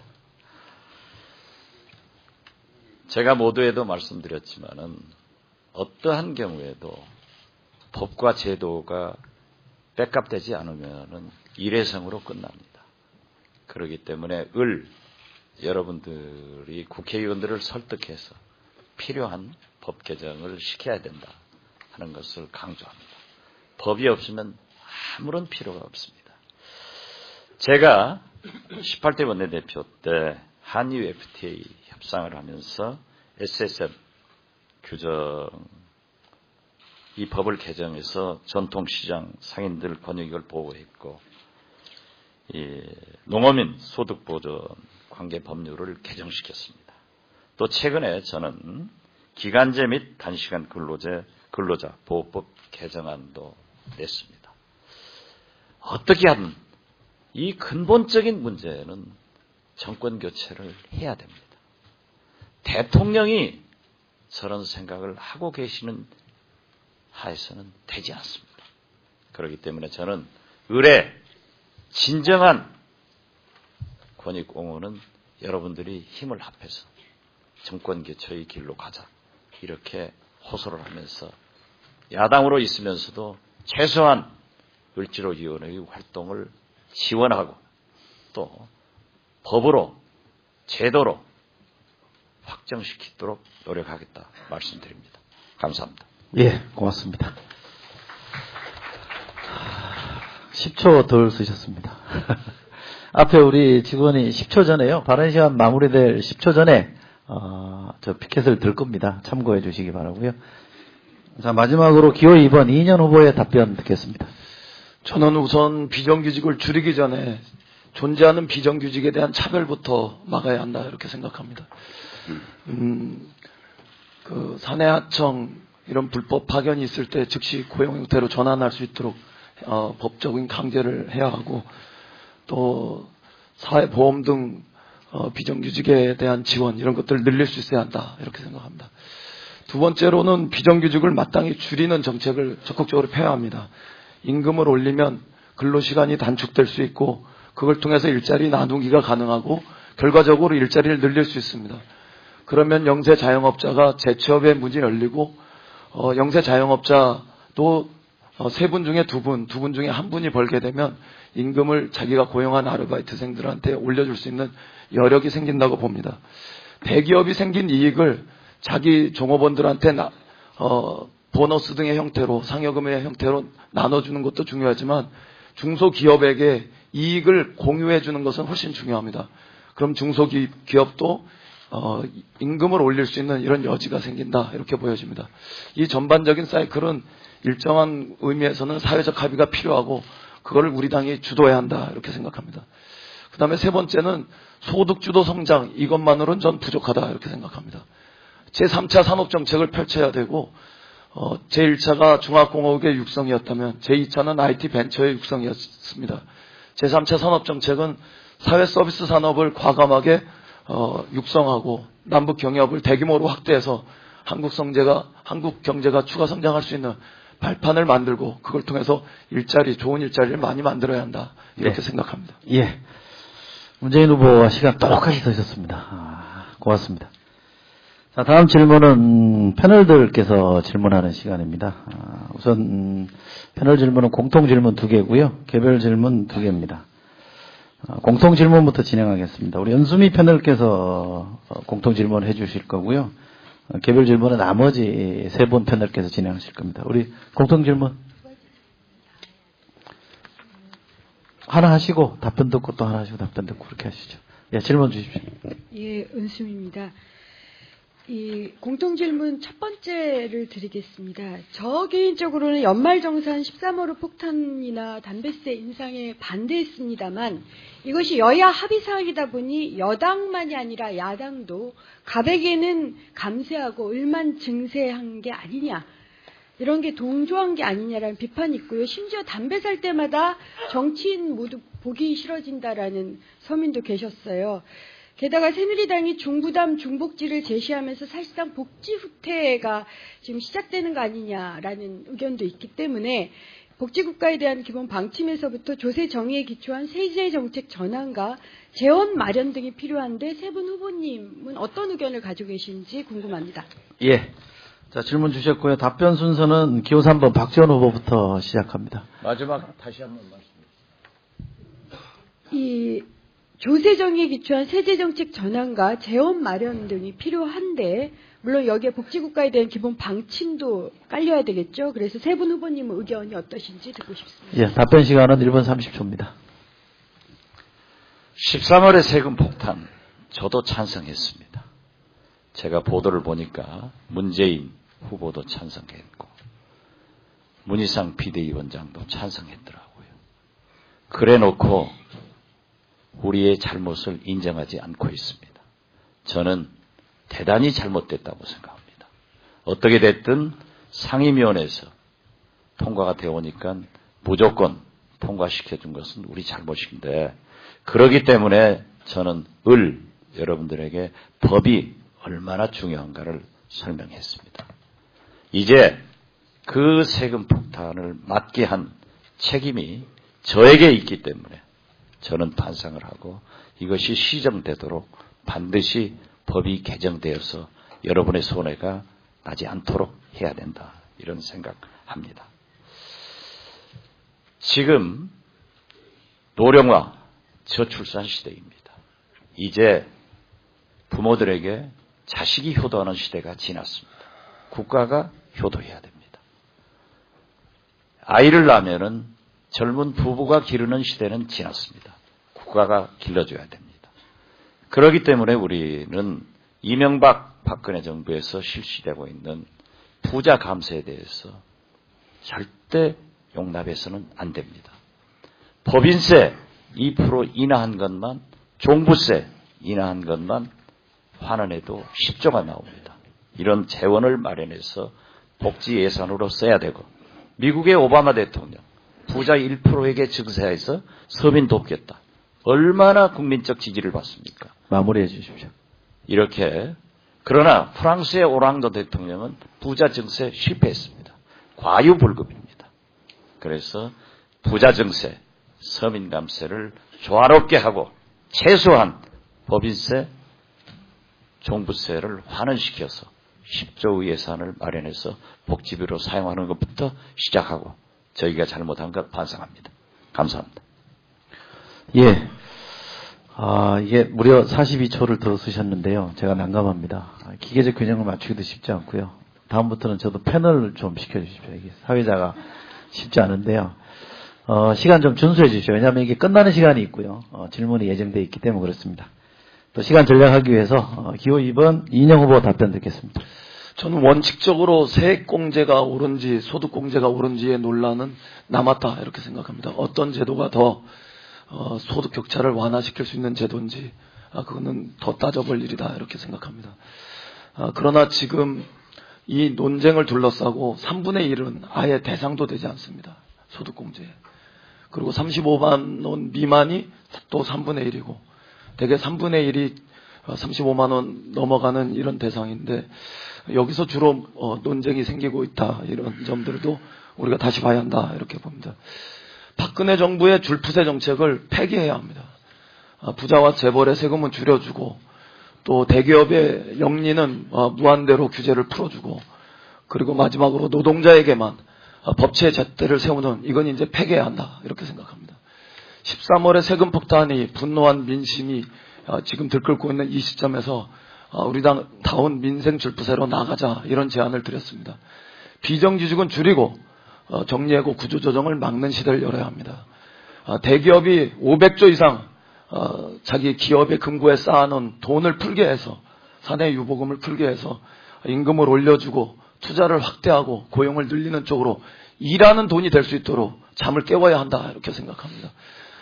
제가 모두에도 말씀드렸지만은 어떠한 경우에도 법과 제도가 백합되지 않으면은 일회성으로 끝납니다. 그렇기 때문에 을 여러분들이 국회의원들을 설득해서 필요한 법 개정을 시켜야 된다 하는 것을 강조합니다. 법이 없으면 아무런 필요가 없습니다. 제가 십팔 대 원내대표 때 한유 에프티에이 협상을 하면서 에스에스엠 규정 이 법을 개정해서 전통시장 상인들 권익을 보호했고 이 농어민 소득보전 관계 법률을 개정시켰습니다. 또 최근에 저는 기간제 및 단시간 근로제, 근로자 보호법 개정안도 냈습니다. 어떻게 하든 이 근본적인 문제는 정권 교체를 해야 됩니다. 대통령이 저런 생각을 하고 계시는 하에서는 되지 않습니다. 그렇기 때문에 저는 을의 진정한 권익 옹호는 여러분들이 힘을 합해서 정권 교체의 길로 가자 이렇게 호소를 하면서 야당으로 있으면서도 최소한 을지로위원회의 활동을 지원하고 또 법으로 제도로 확정시키도록 노력하겠다 말씀드립니다. 감사합니다. 예, 고맙습니다. 십 초 덜 쓰셨습니다. 앞에 우리 직원이 십 초 전에요. 발언 시간 마무리될 십 초 전에 어, 저 피켓을 들 겁니다. 참고해 주시기 바라고요. 자, 마지막으로 기호 이 번 이인현 후보의 답변 듣겠습니다. 저는 우선 비정규직을 줄이기 전에 존재하는 비정규직에 대한 차별부터 막아야 한다 이렇게 생각합니다. 음, 그 사내하청 이런 불법 파견이 있을 때 즉시 고용 형태로 전환할 수 있도록 어, 법적인 강제를 해야 하고 또 사회보험 등 어, 비정규직에 대한 지원 이런 것들을 늘릴 수 있어야 한다 이렇게 생각합니다. 두 번째로는 비정규직을 마땅히 줄이는 정책을 적극적으로 펴야 합니다. 임금을 올리면 근로시간이 단축될 수 있고 그걸 통해서 일자리 나누기가 가능하고 결과적으로 일자리를 늘릴 수 있습니다. 그러면 영세 자영업자가 재취업의 문이 열리고 어, 영세 자영업자도 어, 세 분 중에 두 분, 두 분 중에 한 분이 벌게 되면 임금을 자기가 고용한 아르바이트생들한테 올려줄 수 있는 여력이 생긴다고 봅니다. 대기업이 생긴 이익을 자기 종업원들한테 나, 어, 보너스 등의 형태로 상여금의 형태로 나눠주는 것도 중요하지만 중소기업에게 이익을 공유해주는 것은 훨씬 중요합니다. 그럼 중소기업도 어, 임금을 올릴 수 있는 이런 여지가 생긴다 이렇게 보여집니다. 이 전반적인 사이클은 일정한 의미에서는 사회적 합의가 필요하고 그걸 우리 당이 주도해야 한다 이렇게 생각합니다. 그 다음에 세 번째는 소득주도 성장 이것만으로는 전 부족하다 이렇게 생각합니다. 제삼 차 산업정책을 펼쳐야 되고 어, 제일 차가 중화공업의 육성이었다면 제이 차는 아이티 벤처의 육성이었습니다. 제삼 차 산업정책은 사회서비스 산업을 과감하게 어, 육성하고 남북 경협을 대규모로 확대해서 한국 성제가, 한국 경제가 추가 성장할 수 있는 발판을 만들고 그걸 통해서 일자리, 좋은 일자리를 많이 만들어야 한다. 이렇게 네. 생각합니다. 예. 문재인 후보와 시간 똑같이 서 있었습니다. 아, 고맙습니다. 자, 다음 질문은 패널들께서 질문하는 시간입니다. 아, 우선 음, 패널 질문은 공통 질문 두 개고요. 개별 질문 두 개입니다. 아, 공통 질문부터 진행하겠습니다. 우리 연수미 패널께서 어, 공통 질문을 해주실 거고요. 어, 개별 질문은 나머지 세 분 패널께서 진행하실 겁니다. 우리 공통 질문 하나 하시고 답변 듣고 또 하나 하시고 답변 듣고 그렇게 하시죠. 예, 질문 주십시오. 예, 은수입니다. 이 공통 질문 첫 번째를 드리겠습니다. 저 개인적으로는 연말정산 십삼 호로 폭탄이나 담배세 인상에 반대했습니다만 이것이 여야 합의사항이다 보니 여당만이 아니라 야당도 갑에게는 감세하고 을만 증세한 게 아니냐 이런 게 동조한 게 아니냐라는 비판이 있고요. 심지어 담배 살 때마다 정치인 모두 보기 싫어진다라는 서민도 계셨어요. 게다가 새누리당이 중부담 중복지를 제시하면서 사실상 복지 후퇴가 지금 시작되는 거 아니냐라는 의견도 있기 때문에 복지국가에 대한 기본 방침에서부터 조세 정의에 기초한 세제 정책 전환과 재원 마련 등이 필요한데 세 분 후보님은 어떤 의견을 가지고 계신지 궁금합니다. 예. 자, 질문 주셨고요. 답변 순서는 기호 삼 번 박지원 후보부터 시작합니다. 마지막 다시 한번 말씀해 주세요. 이 조세 정의에 기초한 세제 정책 전환과 재원 마련 등이 필요한데 물론 여기에 복지국가에 대한 기본 방침도 깔려야 되겠죠. 그래서 세 분 후보님의 의견이 어떠신지 듣고 싶습니다. 예, 답변 시간은 일 분 삼십 초입니다. 십삼 월의 세금 폭탄 저도 찬성했습니다. 제가 보도를 보니까 문재인 후보도 찬성했고 문희상 비대위원장도 찬성했더라고요. 그래놓고 우리의 잘못을 인정하지 않고 있습니다. 저는 대단히 잘못됐다고 생각합니다. 어떻게 됐든 상임위원회에서 통과가 되어 오니까 무조건 통과시켜준 것은 우리 잘못인데 그러기 때문에 저는 을 여러분들에게 법이 얼마나 중요한가를 설명했습니다. 이제 그 세금 폭탄을 막게 한 책임이 저에게 있기 때문에 저는 반성을 하고 이것이 시정되도록 반드시 법이 개정되어서 여러분의 손해가 나지 않도록 해야 된다. 이런 생각합니다. 지금 노령화 저출산 시대입니다. 이제 부모들에게 자식이 효도하는 시대가 지났습니다. 국가가 효도해야 됩니다. 아이를 낳으면은 젊은 부부가 기르는 시대는 지났습니다. 국가가 길러줘야 됩니다. 그렇기 때문에 우리는 이명박 박근혜 정부에서 실시되고 있는 부자 감세에 대해서 절대 용납해서는 안 됩니다. 법인세 이 퍼센트 인하한 것만, 종부세 인하한 것만 환원해도 십 조가 나옵니다. 이런 재원을 마련해서 복지 예산으로 써야 되고 미국의 오바마 대통령 부자 일 퍼센트에게 증세해서 서민 돕겠다. 얼마나 국민적 지지를 받습니까? 마무리해 주십시오. 이렇게 그러나 프랑스의 오랑도 대통령은 부자 증세 실패했습니다. 과유불급입니다. 그래서 부자 증세, 서민 감세를 조화롭게 하고 최소한 법인세, 종부세를 환원시켜서 십 조 예산을 마련해서 복지비로 사용하는 것부터 시작하고 저희가 잘못한 것 반성합니다. 감사합니다. 예. 아, 이게 무려 사십이 초를 더 쓰셨는데요. 제가 난감합니다. 기계적 균형을 맞추기도 쉽지 않고요. 다음부터는 저도 패널을 좀 시켜주십시오. 이게 사회자가 쉽지 않은데요. 어, 시간 좀 준수해 주십시오. 왜냐하면 이게 끝나는 시간이 있고요. 어, 질문이 예정되어 있기 때문에 그렇습니다. 또 시간 전략하기 위해서 어, 기호 이 번 이인영 후보 답변 듣겠습니다. 저는 원칙적으로 세액공제가 옳은지 소득공제가 옳은지의 논란은 남았다 이렇게 생각합니다. 어떤 제도가 더 어, 소득 격차를 완화시킬 수 있는 제도인지 아, 그거는 더 따져볼 일이다 이렇게 생각합니다. 아, 그러나 지금 이 논쟁을 둘러싸고 삼분의 일은 아예 대상도 되지 않습니다. 소득공제. 그리고 삼십오만 원 미만이 또 삼분의 일이고 대개 삼분의 일이 삼십오만 원 넘어가는 이런 대상인데 여기서 주로 어, 논쟁이 생기고 있다 이런 점들도 우리가 다시 봐야 한다 이렇게 봅니다. 박근혜 정부의 줄푸세 정책을 폐기해야 합니다. 아, 부자와 재벌의 세금은 줄여주고 또 대기업의 영리는 어, 무한대로 규제를 풀어주고 그리고 마지막으로 노동자에게만 어, 법치의 잣대를 세우는 이건 이제 폐기해야 한다 이렇게 생각합니다. 십삼월의 세금 폭탄이 분노한 민심이 어, 지금 들끓고 있는 이 시점에서 어, 우리 당 다운 민생 줄푸세로 나가자 이런 제안을 드렸습니다. 비정규직은 줄이고 어, 정리해고 구조조정을 막는 시대를 열어야 합니다. 어, 대기업이 오백조 이상 어, 자기 기업의 금고에 쌓아놓은 돈을 풀게 해서 사내 유보금을 풀게 해서 임금을 올려주고 투자를 확대하고 고용을 늘리는 쪽으로 일하는 돈이 될 수 있도록 잠을 깨워야 한다 이렇게 생각합니다.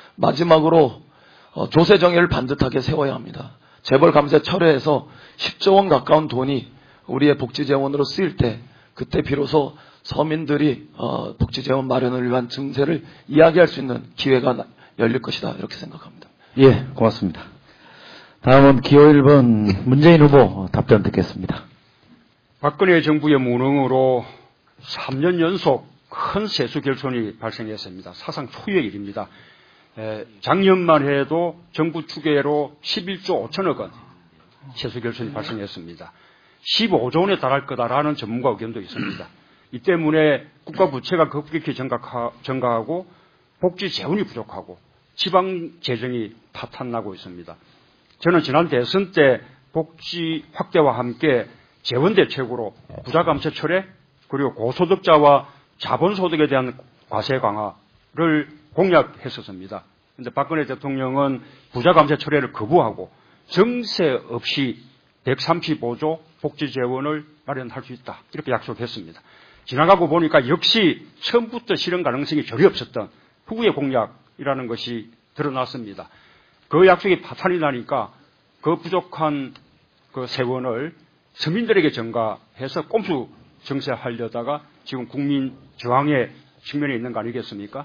마지막으로 어, 조세정의를 반듯하게 세워야 합니다. 재벌 감세 철회해서 십조 원 가까운 돈이 우리의 복지재원으로 쓰일 때 그때 비로소 서민들이 어, 복지재원 마련을 위한 증세를 이야기할 수 있는 기회가 열릴 것이다 이렇게 생각합니다. 예, 고맙습니다. 다음은 기호 일 번 문재인 후보 답변 듣겠습니다. 박근혜 정부의 무능으로 삼 년 연속 큰 세수 결손이 발생했습니다. 사상 초유의 일입니다. 에, 작년만 해도 정부 추계로 십일조 오천억 원 세수 결손이 발생했습니다. 십오조 원에 달할 거다라는 전문가 의견도 있습니다. 이 때문에 국가 부채가 급격히 증가하, 증가하고 복지 재원이 부족하고 지방 재정이 파탄나고 있습니다. 저는 지난 대선 때 복지 확대와 함께 재원 대책으로 부자 감세 철회 그리고 고소득자와 자본소득에 대한 과세 강화를 공약했었습니다. 그런데 박근혜 대통령은 부자 감세 철회를 거부하고 정세 없이 백삼십오조 복지 재원을 마련할 수 있다 이렇게 약속했습니다. 지나가고 보니까 역시 처음부터 실현 가능성이 전혀 없었던 후의 공약이라는 것이 드러났습니다. 그 약속이 파탄이 나니까 그 부족한 그 세원을 서민들에게 전가해서 꼼수 정세하려다가 지금 국민 저항의 측면에 있는 거 아니겠습니까?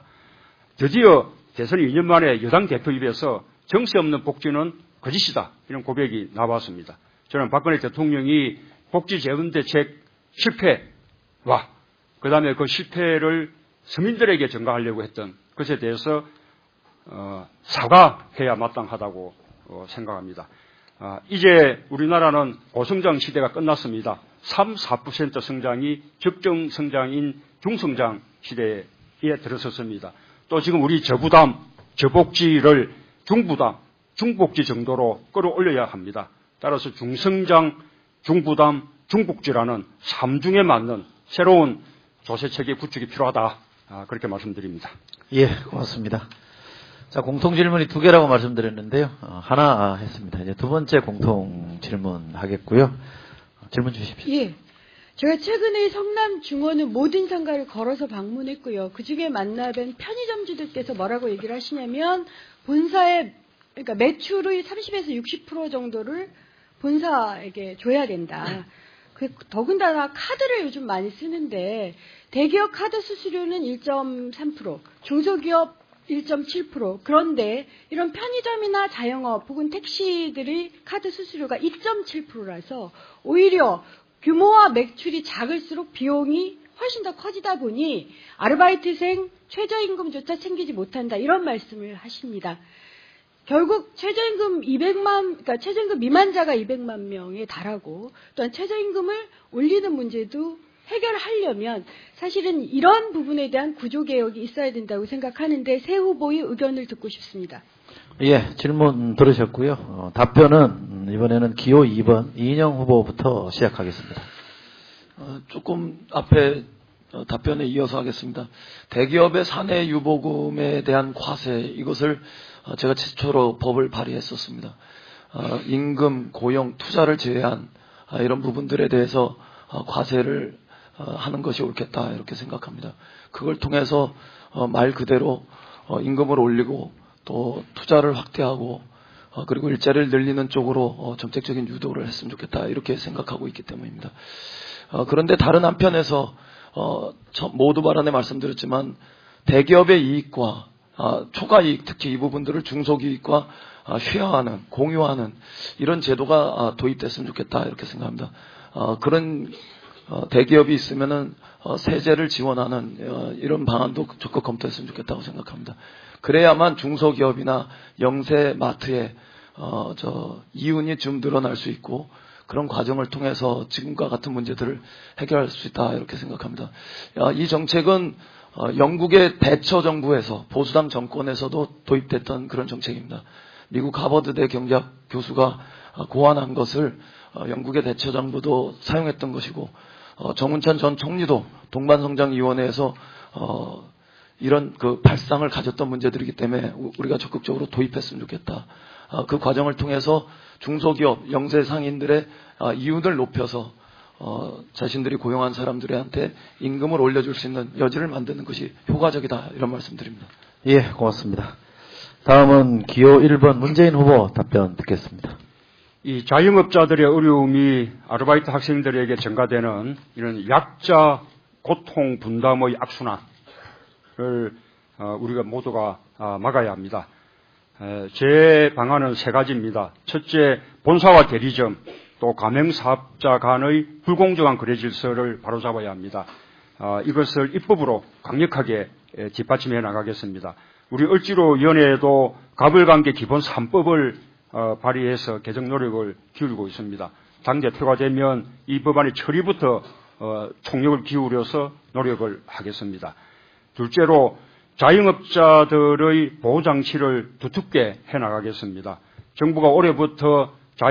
드디어 대선 이 년 만에 여당 대표 입에서 정세 없는 복지는 거짓이다 이런 고백이 나왔습니다. 저는 박근혜 대통령이 복지 재원 대책 실패와 그 다음에 그 실패를 서민들에게 전가하려고 했던 것에 대해서 어, 사과해야 마땅하다고 어, 생각합니다. 아, 이제 우리나라는 고성장 시대가 끝났습니다. 삼, 사 퍼센트 성장이 적정 성장인 중성장 시대에 들어섰습니다. 또 지금 우리 저부담, 저복지를 중부담, 중복지 정도로 끌어올려야 합니다. 따라서 중성장, 중부담, 중복지라는 삼중에 맞는 새로운 조세체계 구축이 필요하다. 아, 그렇게 말씀드립니다. 예, 고맙습니다. 자, 공통 질문이 두 개라고 말씀드렸는데요. 어, 하나 했습니다. 이제 두 번째 공통 질문 하겠고요. 어, 질문 주십시오. 예. 제가 최근에 성남 중원의 모든 상가를 걸어서 방문했고요. 그 중에 만나뵌 편의점주들께서 뭐라고 얘기를 하시냐면 본사의 그러니까 매출의 삼십에서 육십 퍼센트 정도를 본사에게 줘야 된다. 그 더군다나 카드를 요즘 많이 쓰는데 대기업 카드 수수료는 일 점 삼 퍼센트, 중소기업 일 점 칠 퍼센트. 그런데 이런 편의점이나 자영업 혹은 택시들의 카드 수수료가 이 점 칠 퍼센트라서 오히려 규모와 매출이 작을수록 비용이 훨씬 더 커지다 보니 아르바이트생 최저임금조차 챙기지 못한다 이런 말씀을 하십니다. 결국 최저임금 이백만, 그러니까 최저임금 미만자가 이백만 명에 달하고 또한 최저임금을 올리는 문제도 해결하려면 사실은 이런 부분에 대한 구조개혁이 있어야 된다고 생각하는데 새 후보의 의견을 듣고 싶습니다. 예, 질문 들으셨고요. 어, 답변은 이번에는 기호 이 번 이인영 후보부터 시작하겠습니다. 어, 조금 앞에 어, 답변에 이어서 하겠습니다. 대기업의 사내 유보금에 대한 과세, 이것을 어, 제가 최초로 법을 발의했었습니다. 어, 임금, 고용, 투자를 제외한 어, 이런 부분들에 대해서 어, 과세를 어, 하는 것이 옳겠다 이렇게 생각합니다. 그걸 통해서 어, 말 그대로 어, 임금을 올리고 또 투자를 확대하고 어, 그리고 일자리를 늘리는 쪽으로 어, 정책적인 유도를 했으면 좋겠다 이렇게 생각하고 있기 때문입니다. 어, 그런데 다른 한편에서 어, 모두 발언에 말씀드렸지만 대기업의 이익과 어, 초과이익, 특히 이 부분들을 중소기업과 어, 쉐어하는, 공유하는 이런 제도가 어, 도입됐으면 좋겠다 이렇게 생각합니다. 어, 그런 어, 대기업이 있으면은 어, 세제를 지원하는 어, 이런 방안도 적극 검토했으면 좋겠다고 생각합니다. 그래야만 중소기업이나 영세 마트에 어, 저 이윤이 좀 늘어날 수 있고 그런 과정을 통해서 지금과 같은 문제들을 해결할 수 있다 이렇게 생각합니다. 어, 이 정책은 어, 영국의 대처 정부에서 보수당 정권에서도 도입됐던 그런 정책입니다. 미국 하버드대 경제학 교수가 어, 고안한 것을 어, 영국의 대처 정부도 사용했던 것이고 어, 정운찬 전 총리도 동반성장위원회에서 어, 이런 그 발상을 가졌던 문제들이기 때문에 우리가 적극적으로 도입했으면 좋겠다. 어, 그 과정을 통해서 중소기업, 영세 상인들의 어, 이윤을 높여서 어, 자신들이 고용한 사람들한테 임금을 올려줄 수 있는 여지를 만드는 것이 효과적이다 이런 말씀드립니다. 예, 고맙습니다. 다음은 기호 일 번 문재인 후보 답변 듣겠습니다. 이 자영업자들의 어려움이 아르바이트 학생들에게 전가되는 이런 약자 고통 분담의 악순환을 우리가 모두가 막아야 합니다. 제 방안은 세 가지입니다. 첫째, 본사와 대리점 또 가맹사업자 간의 불공정한 거래 질서를 바로잡아야 합니다. 이것을 입법으로 강력하게 뒷받침해 나가겠습니다. 우리 을지로위원회에도 가불관계 기본 삼 법을 어, 발의해서 개정 노력을 기울이고 있습니다. 당대표가 되면 이 법안의 처리부터 어, 총력을 기울여서 노력을 하겠습니다. 둘째로 자영업자들의 보호장치를 두텁게 해나가겠습니다. 정부가 올해부터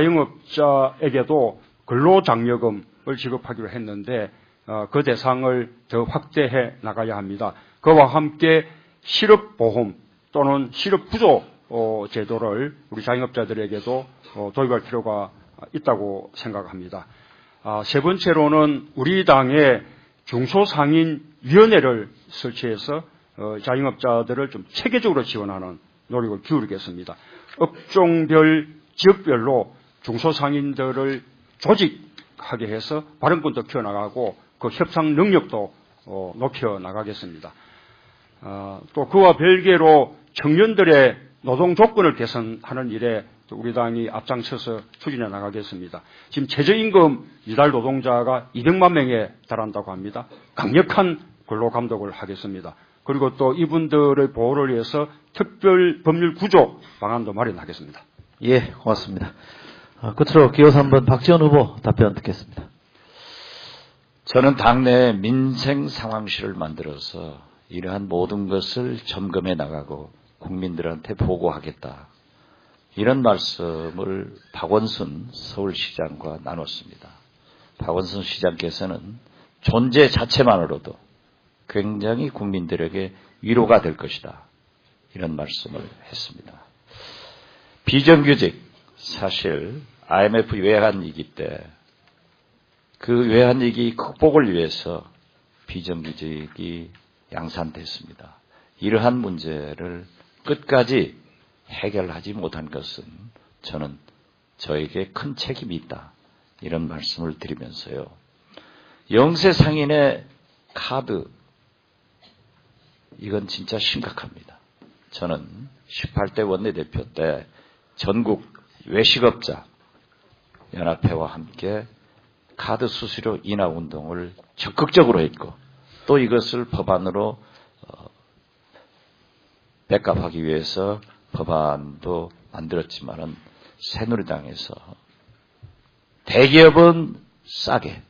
자영업자에게도 근로장려금을 지급하기로 했는데 어, 그 대상을 더 확대해 나가야 합니다. 그와 함께 실업보험 또는 실업부조 어, 제도를 우리 자영업자들에게도 어, 도입할 필요가 있다고 생각합니다. 아, 세 번째로는 우리 당의 중소상인위원회를 설치해서 어, 자영업자들을 좀 체계적으로 지원하는 노력을 기울이겠습니다. 업종별, 지역별로 중소상인들을 조직하게 해서 발언권도 키워나가고 그 협상 능력도 어, 높여나가겠습니다. 어, 또 그와 별개로 청년들의 노동 조건을 개선하는 일에 우리 당이 앞장서서 추진해 나가겠습니다. 지금 최저임금 이달 노동자가 이백만 명에 달한다고 합니다. 강력한 근로감독을 하겠습니다. 그리고 또 이분들의 보호를 위해서 특별 법률 구조 방안도 마련하겠습니다. 예, 고맙습니다. 아, 끝으로 기호 삼 번 박지원 후보 답변 듣겠습니다. 저는 당내 민생 상황실을 만들어서 이러한 모든 것을 점검해 나가고 국민들한테 보고하겠다. 이런 말씀을 박원순 서울시장과 나눴습니다. 박원순 시장께서는 존재 자체만으로도 굉장히 국민들에게 위로가 될 것이다. 이런 말씀을 했습니다. 비정규직, 사실 아이엠에프 외환위기 때 그 외환위기 극복을 위해서 비정규직이 양산됐습니다. 이러한 문제를 끝까지 해결하지 못한 것은 저는 저에게 큰 책임이 있다. 이런 말씀을 드리면서요. 영세 상인의 카드, 이건 진짜 심각합니다. 저는 십팔 대 원내대표 때 전국 외식업자 연합회와 함께 카드 수수료 인하 운동을 적극적으로 했고 또 이것을 법안으로 백갑하기 위해서 법안도 만들었지만은 새누리당에서 대기업은 싸게,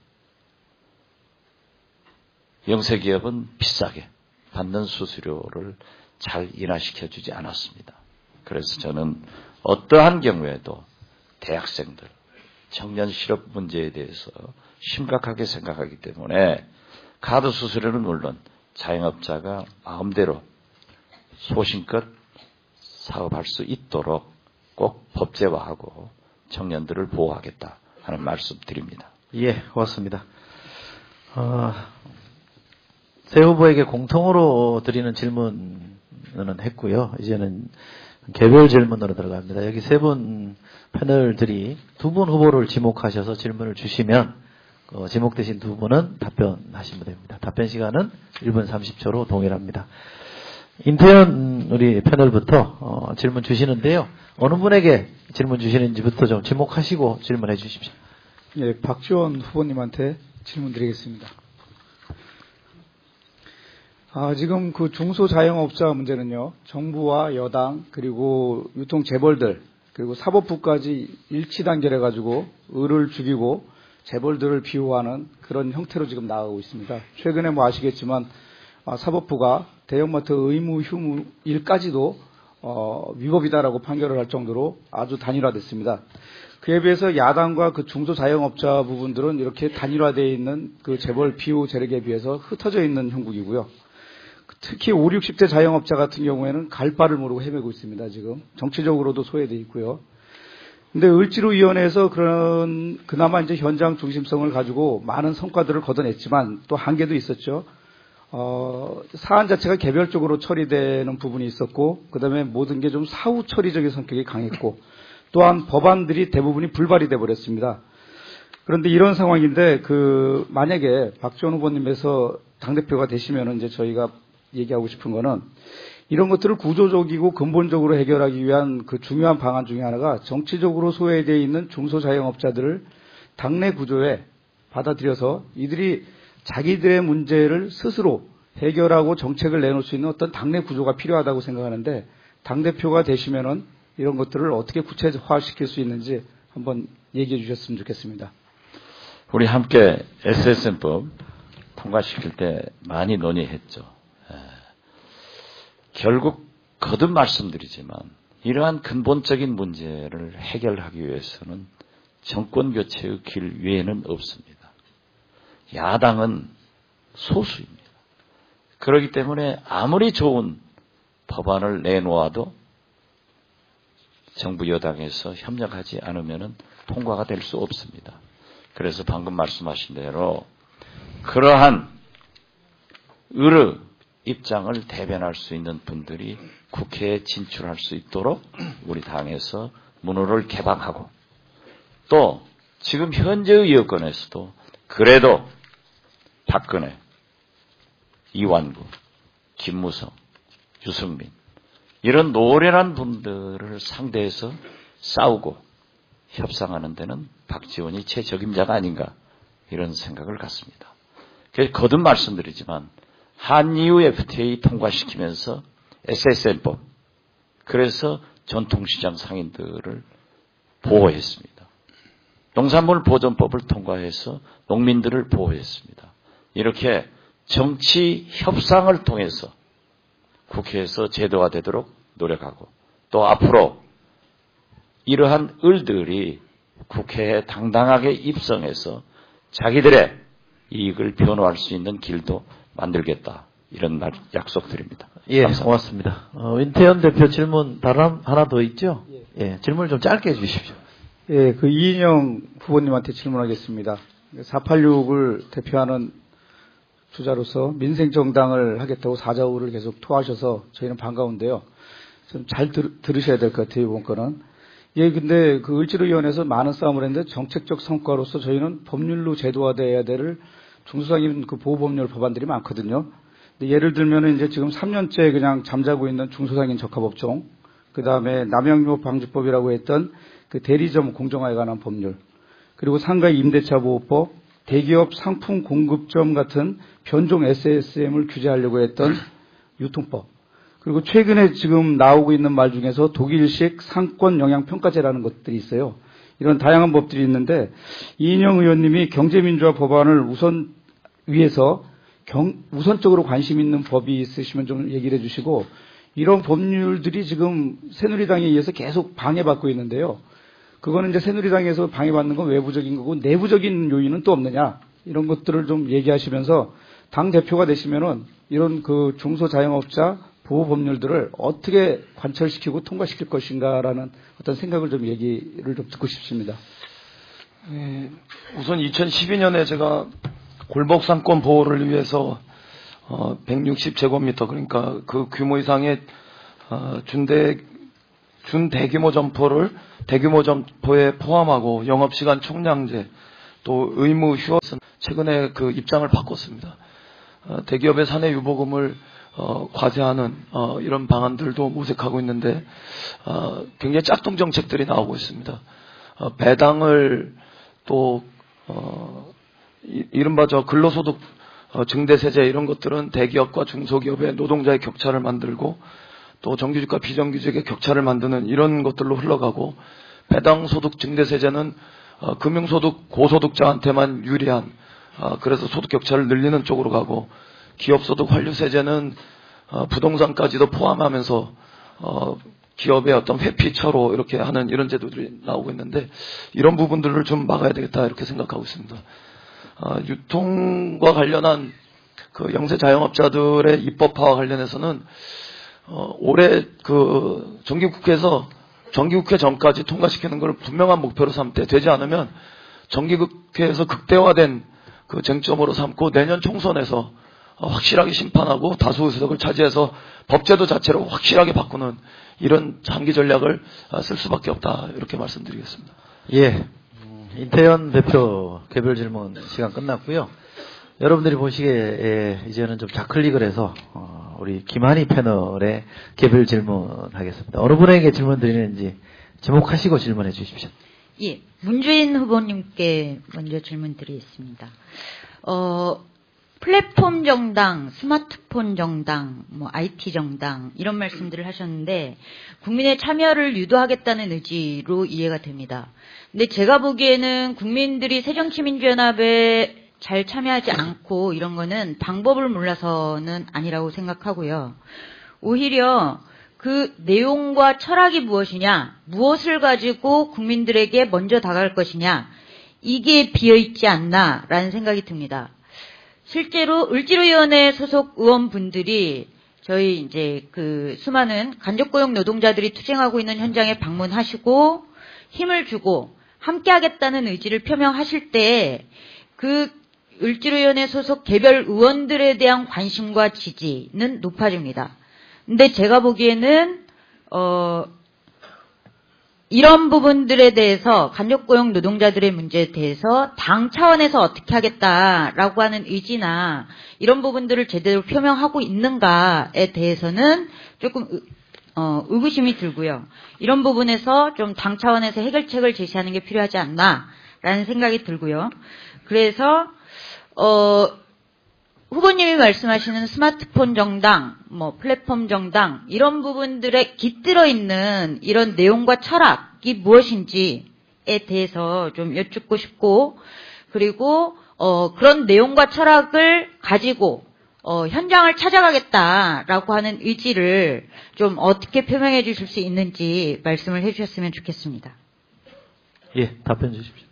영세기업은 비싸게 받는 수수료를 잘 인하시켜주지 않았습니다. 그래서 저는 어떠한 경우에도 대학생들, 청년 실업 문제에 대해서 심각하게 생각하기 때문에 카드 수수료는 물론 자영업자가 마음대로 소신껏 사업할 수 있도록 꼭 법제화하고 청년들을 보호하겠다 하는 말씀 드립니다. 예, 고맙습니다. 어, 새 후보에게 공통으로 드리는 질문은 했고요. 이제는 개별 질문으로 들어갑니다. 여기 세 분 패널들이 두 분 후보를 지목하셔서 질문을 주시면 어, 지목되신 두 분은 답변하시면 됩니다. 답변 시간은 일 분 삼십 초로 동일합니다. 인태현 우리 패널부터 어, 질문 주시는데요. 어느 분에게 질문 주시는지부터 좀 지목하시고 질문해 주십시오. 예, 박지원 후보님한테 질문 드리겠습니다. 아, 지금 그 중소자영업자 문제는요, 정부와 여당, 그리고 유통재벌들, 그리고 사법부까지 일치 단결해가지고 을을 죽이고 재벌들을 비호하는 그런 형태로 지금 나아가고 있습니다. 최근에 뭐 아시겠지만, 아, 사법부가 대형마트 의무 휴무 일까지도 어, 위법이다라고 판결을 할 정도로 아주 단일화됐습니다. 그에 비해서 야당과 그 중소자영업자 부분들은 이렇게 단일화되어 있는 그 재벌 비호 재력에 비해서 흩어져 있는 형국이고요. 특히 오십, 육십 대 자영업자 같은 경우에는 갈 바를 모르고 헤매고 있습니다. 지금 정치적으로도 소외되어 있고요. 근데 을지로위원회에서 그런 그나마 이제 현장 중심성을 가지고 많은 성과들을 거둬냈지만 또 한계도 있었죠. 어, 사안 자체가 개별적으로 처리되는 부분이 있었고, 그 다음에 모든 게 좀 사후 처리적인 성격이 강했고, 또한 법안들이 대부분이 불발이 돼 버렸습니다. 그런데 이런 상황인데, 그, 만약에 박지원 후보님께서 당대표가 되시면은 이제 저희가 얘기하고 싶은 거는 이런 것들을 구조적이고 근본적으로 해결하기 위한 그 중요한 방안 중에 하나가 정치적으로 소외되어 있는 중소자영업자들을 당내 구조에 받아들여서 이들이 자기들의 문제를 스스로 해결하고 정책을 내놓을 수 있는 어떤 당내 구조가 필요하다고 생각하는데, 당대표가 되시면은 이런 것들을 어떻게 구체화시킬 수 있는지 한번 얘기해 주셨으면 좋겠습니다. 우리 함께 에스에스엠법 통과시킬 때 많이 논의했죠. 에, 결국 거듭 말씀드리지만 이러한 근본적인 문제를 해결하기 위해서는 정권 교체의 길 외에는 없습니다. 야당은 소수입니다. 그렇기 때문에 아무리 좋은 법안을 내놓아도 정부 여당에서 협력하지 않으면 통과가 될 수 없습니다. 그래서 방금 말씀하신 대로 그러한 을의 입장을 대변할 수 있는 분들이 국회에 진출할 수 있도록 우리 당에서 문호를 개방하고, 또 지금 현재의 여건에서도 그래도 박근혜, 이완구, 김무성, 유승민 이런 노련한 분들을 상대해서 싸우고 협상하는 데는 박지원이 최적임자가 아닌가 이런 생각을 갖습니다. 그래서 거듭 말씀드리지만 한이후 에프티에이 통과시키면서 에스에스엠법, 그래서 전통시장 상인들을 보호했습니다. 농산물 보존법을 통과해서 농민들을 보호했습니다. 이렇게 정치 협상을 통해서 국회에서 제도가 되도록 노력하고, 또 앞으로 이러한 을들이 국회에 당당하게 입성해서 자기들의 이익을 변호할 수 있는 길도 만들겠다, 이런 말 약속드립니다. 예, 감사합니다. 고맙습니다. 어, 인태현 대표 질문 다른 하나 더 있죠? 예, 예 질문을 좀 짧게 해주십시오. 예, 그 이인영 후보님한테 질문하겠습니다. 사팔육을 대표하는 주자로서 민생정당을 하겠다고 사자우를 계속 토하셔서 저희는 반가운데요. 좀 잘 들으셔야 될 것 같아요, 이번 거는. 예, 근데 그 을지로위원회에서 많은 싸움을 했는데 정책적 성과로서 저희는 법률로 제도화돼야 될 중소상인 그 보호법률 법안들이 많거든요. 근데 예를 들면은 이제 지금 삼 년째 그냥 잠자고 있는 중소상인 적합업종, 그 다음에 남용유업 방지법이라고 했던 그 대리점 공정화에 관한 법률, 그리고 상가 임대차 보호법, 대기업 상품 공급점 같은 변종 에스에스엠을 규제하려고 했던 유통법, 그리고 최근에 지금 나오고 있는 말 중에서 독일식 상권 영향 평가제라는 것들이 있어요. 이런 다양한 법들이 있는데, 이인영 의원님이 경제민주화 법안을 우선 위해서 경, 우선적으로 관심 있는 법이 있으시면 좀 얘기를 해주시고, 이런 법률들이 지금 새누리당에 의해서 계속 방해받고 있는데요. 그거는 이제 새누리당에서 방해받는 건 외부적인 거고 내부적인 요인은 또 없느냐 이런 것들을 좀 얘기하시면서 당 대표가 되시면은 이런 그 중소자영업자 보호 법률들을 어떻게 관철시키고 통과시킬 것인가라는 어떤 생각을 좀 얘기를 좀 듣고 싶습니다. 네, 우선 이천십이 년에 제가 골목상권 보호를 위해서 어, 백육십 제곱미터 그러니까 그 규모 이상의 어, 준대 준대규모 점포를 대규모 점포에 포함하고 영업시간 총량제 또 의무 휴업 최근에 그 입장을 바꿨습니다. 어, 대기업의 사내 유보금을 어, 과세하는 어, 이런 방안들도 모색하고 있는데 어, 굉장히 짝퉁 정책들이 나오고 있습니다. 어, 배당을 또 어, 이, 이른바 저 근로소득 어, 증대세제 이런 것들은 대기업과 중소기업의 노동자의 격차를 만들고 또 정규직과 비정규직의 격차를 만드는 이런 것들로 흘러가고 배당소득 증대세제는 어, 금융소득 고소득자한테만 유리한 어, 그래서 소득 격차를 늘리는 쪽으로 가고 기업소득 환류세제는 어, 부동산까지도 포함하면서 어, 기업의 어떤 회피처로 이렇게 하는 이런 제도들이 나오고 있는데 이런 부분들을 좀 막아야 되겠다 이렇게 생각하고 있습니다. 어, 유통과 관련한 그 영세 자영업자들의 입법화와 관련해서는 어, 올해 그 정기국회에서 정기국회 전까지 통과시키는 걸 분명한 목표로 삼되 되지 않으면 정기국회에서 극대화된 그 쟁점으로 삼고 내년 총선에서 어, 확실하게 심판하고 다수 의석을 차지해서 법제도 자체로 확실하게 바꾸는 이런 장기 전략을 쓸 수밖에 없다 이렇게 말씀드리겠습니다. 예, 인태현 대표 개별 질문 시간 끝났고요. 여러분들이 보시기에 예, 이제는 좀 좌클릭을 해서 어, 우리 김한희 패널에 개별 질문하겠습니다. 어느 분에게 질문 드리는지 지목하시고 질문해 주십시오. 예, 문주인 후보님께 먼저 질문 드리겠습니다. 어, 플랫폼 정당, 스마트폰 정당, 뭐 아이티 정당 이런 말씀들을 하셨는데 국민의 참여를 유도하겠다는 의지로 이해가 됩니다. 근데 제가 보기에는 국민들이 새정치민주연합에 잘 참여하지 않고 이런 거는 방법을 몰라서는 아니라고 생각하고요. 오히려 그 내용과 철학이 무엇이냐, 무엇을 가지고 국민들에게 먼저 다가갈 것이냐, 이게 비어있지 않나라는 생각이 듭니다. 실제로 을지로위원회 소속 의원분들이 저희 이제 그 수많은 간접고용 노동자들이 투쟁하고 있는 현장에 방문하시고 힘을 주고 함께하겠다는 의지를 표명하실 때 그 을지로위원회 소속 개별 의원들에 대한 관심과 지지는 높아집니다. 근데 제가 보기에는 어 이런 부분들에 대해서 간접고용 노동자들의 문제에 대해서 당 차원에서 어떻게 하겠다라고 하는 의지나 이런 부분들을 제대로 표명하고 있는가에 대해서는 조금 어, 의구심이 들고요. 이런 부분에서 좀 당 차원에서 해결책을 제시하는 게 필요하지 않나라는 생각이 들고요. 그래서 어, 후보님이 말씀하시는 스마트폰 정당, 뭐 플랫폼 정당 이런 부분들에 깃들어 있는 이런 내용과 철학이 무엇인지에 대해서 좀 여쭙고 싶고, 그리고 어, 그런 내용과 철학을 가지고 어, 현장을 찾아가겠다라고 하는 의지를 좀 어떻게 표명해 주실 수 있는지 말씀을 해주셨으면 좋겠습니다. 예, 답변 주십시오.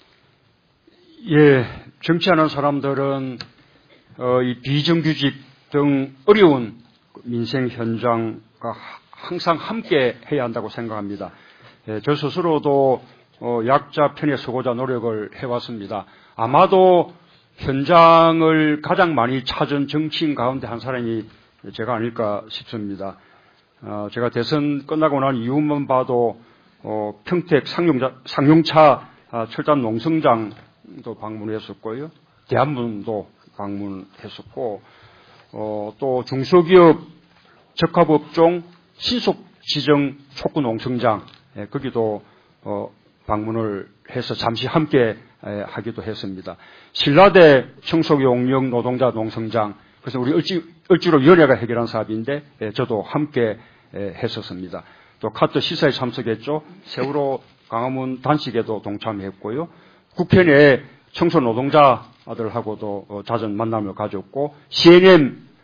예, 정치하는 사람들은 어, 이 비정규직 등 어려운 민생 현장과 항상 함께 해야 한다고 생각합니다. 예, 저 스스로도 어, 약자 편에 서고자 노력을 해왔습니다. 아마도 현장을 가장 많이 찾은 정치인 가운데 한 사람이 제가 아닐까 싶습니다. 어, 제가 대선 끝나고 난 이후만 봐도 어, 평택 상용자, 상용차 아, 철단 농성장도 방문했었고요. 대한문도 방문했었고, 어, 또 중소기업 적합업종 신속 지정 촉구 농성장, 예, 거기도 어, 방문을 해서 잠시 함께 예, 하기도 했습니다. 신라대 청소용역 노동자 농성장, 그래서 우리 을지, 을지로위원회가 해결한 사업인데 예, 저도 함께 예, 했었습니다. 또 카트 시사에 참석했죠. 세월호 강화문 단식에도 동참했고요. 국회 내 청소 노동자들하고도 잦은 만남을 가졌고 씨엔엠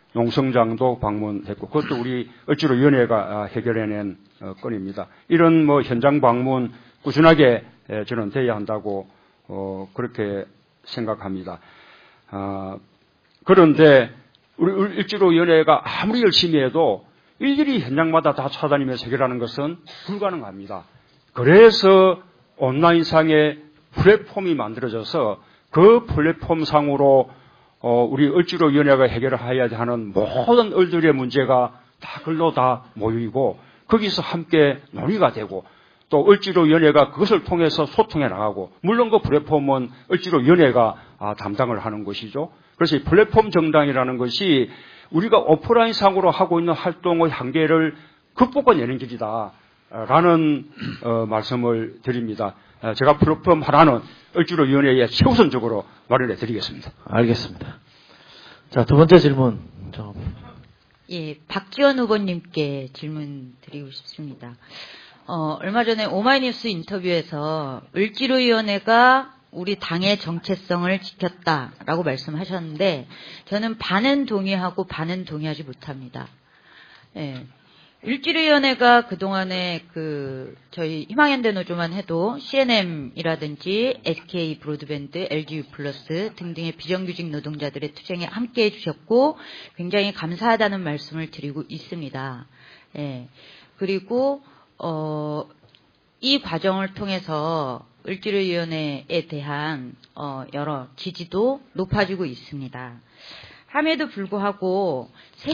농성장도 방문했고 그것도 우리 을지로위원회가 해결해낸 건입니다. 이런 뭐 현장 방문 꾸준하게 저는 돼야 한다고 어 그렇게 생각합니다. 아, 그런데 우리 을지로위원회가 아무리 열심히 해도 일일이 현장마다 다 찾아다니면서 해결하는 것은 불가능합니다. 그래서 온라인상의 플랫폼이 만들어져서 그 플랫폼상으로 어, 우리 을지로위원회가 해결해야 하는 모든 을들의 문제가 다 글로 다 모이고 거기서 함께 논의가 되고 또 을지로위원회가 그것을 통해서 소통해 나가고 물론 그 플랫폼은 을지로위원회가 아, 담당을 하는 것이죠. 그래서 이 플랫폼 정당이라는 것이 우리가 오프라인상으로 하고 있는 활동의 한계를 극복해내는 길이다 라는 어, 말씀을 드립니다. 제가 플랫폼 하나는 을지로위원회에 최우선적으로 마련해 드리겠습니다. 알겠습니다. 자, 두 번째 질문. 좀. 예, 박지원 후보님께 질문 드리고 싶습니다. 어, 얼마 전에 오마이뉴스 인터뷰에서 을지로위원회가 우리 당의 정체성을 지켰다라고 말씀하셨는데 저는 반은 동의하고 반은 동의하지 못합니다. 예. 을지로위원회가 그동안에 그 저희 희망현대 노조만 해도 씨엔엠이라든지 에스케이 브로드밴드, 엘지유 플러스 등등의 비정규직 노동자들의 투쟁에 함께해 주셨고 굉장히 감사하다는 말씀을 드리고 있습니다. 예. 그리고 어, 이 과정을 통해서 을지로위원회에 대한 어, 여러 지지도 높아지고 있습니다. 함에도 불구하고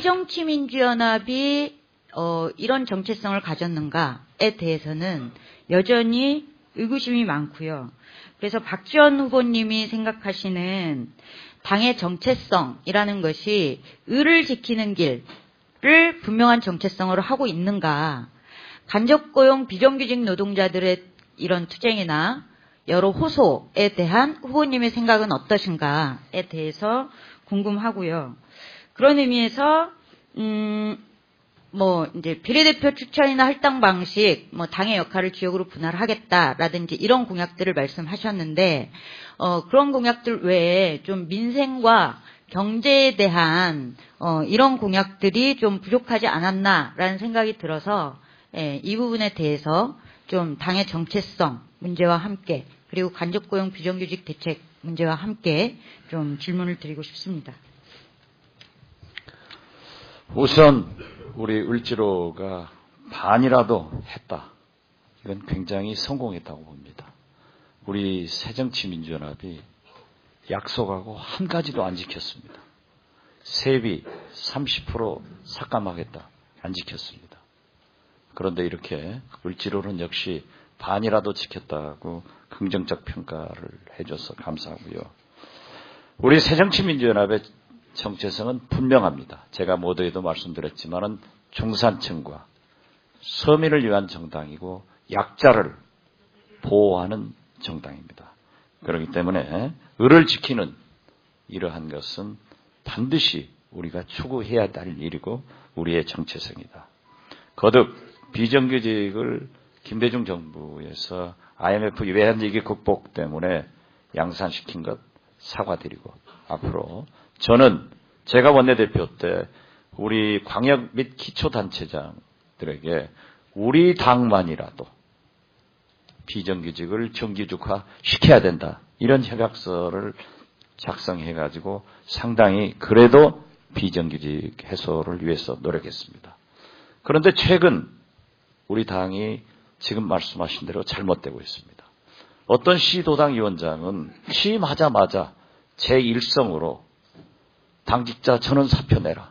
새정치민주연합이 어, 이런 정체성을 가졌는가에 대해서는 여전히 의구심이 많고요. 그래서 박지원 후보님이 생각하시는 당의 정체성이라는 것이 을을 지키는 길을 분명한 정체성으로 하고 있는가, 간접고용 비정규직 노동자들의 이런 투쟁이나 여러 호소에 대한 후보님의 생각은 어떠신가에 대해서 궁금하고요. 그런 의미에서 음, 뭐 이제 비례대표 추천이나 할당 방식, 뭐 당의 역할을 지역으로 분할하겠다라든지 이런 공약들을 말씀하셨는데 어, 그런 공약들 외에 좀 민생과 경제에 대한 어, 이런 공약들이 좀 부족하지 않았나라는 생각이 들어서 예, 이 부분에 대해서 좀 당의 정체성 문제와 함께 그리고 간접고용 비정규직 대책 문제와 함께 좀 질문을 드리고 싶습니다. 우선 우리 을지로가 반이라도 했다. 이건 굉장히 성공했다고 봅니다. 우리 새정치민주연합이 약속하고 한 가지도 안 지켰습니다. 세비 삼십 퍼센트 삭감하겠다. 안 지켰습니다. 그런데 이렇게 을지로는 역시 반이라도 지켰다고 긍정적 평가를 해줘서 감사하고요. 우리 새정치민주연합의 정체성은 분명합니다. 제가 모두에도 말씀드렸지만은 중산층과 서민을 위한 정당이고 약자를 보호하는 정당입니다. 그렇기 때문에 을을 지키는 이러한 것은 반드시 우리가 추구해야 할 일이고 우리의 정체성이다. 거듭 비정규직을 김대중 정부에서 아이엠에프 외환위기 극복 때문에 양산시킨 것 사과드리고 앞으로 저는 제가 원내대표 때 우리 광역 및 기초단체장들에게 우리 당만이라도 비정규직을 정규직화 시켜야 된다. 이런 협약서를 작성해가지고 상당히 그래도 비정규직 해소를 위해서 노력했습니다. 그런데 최근 우리 당이 지금 말씀하신 대로 잘못되고 있습니다. 어떤 시도당 위원장은 취임하자마자 제일성으로 당직자 전원 사표 내라.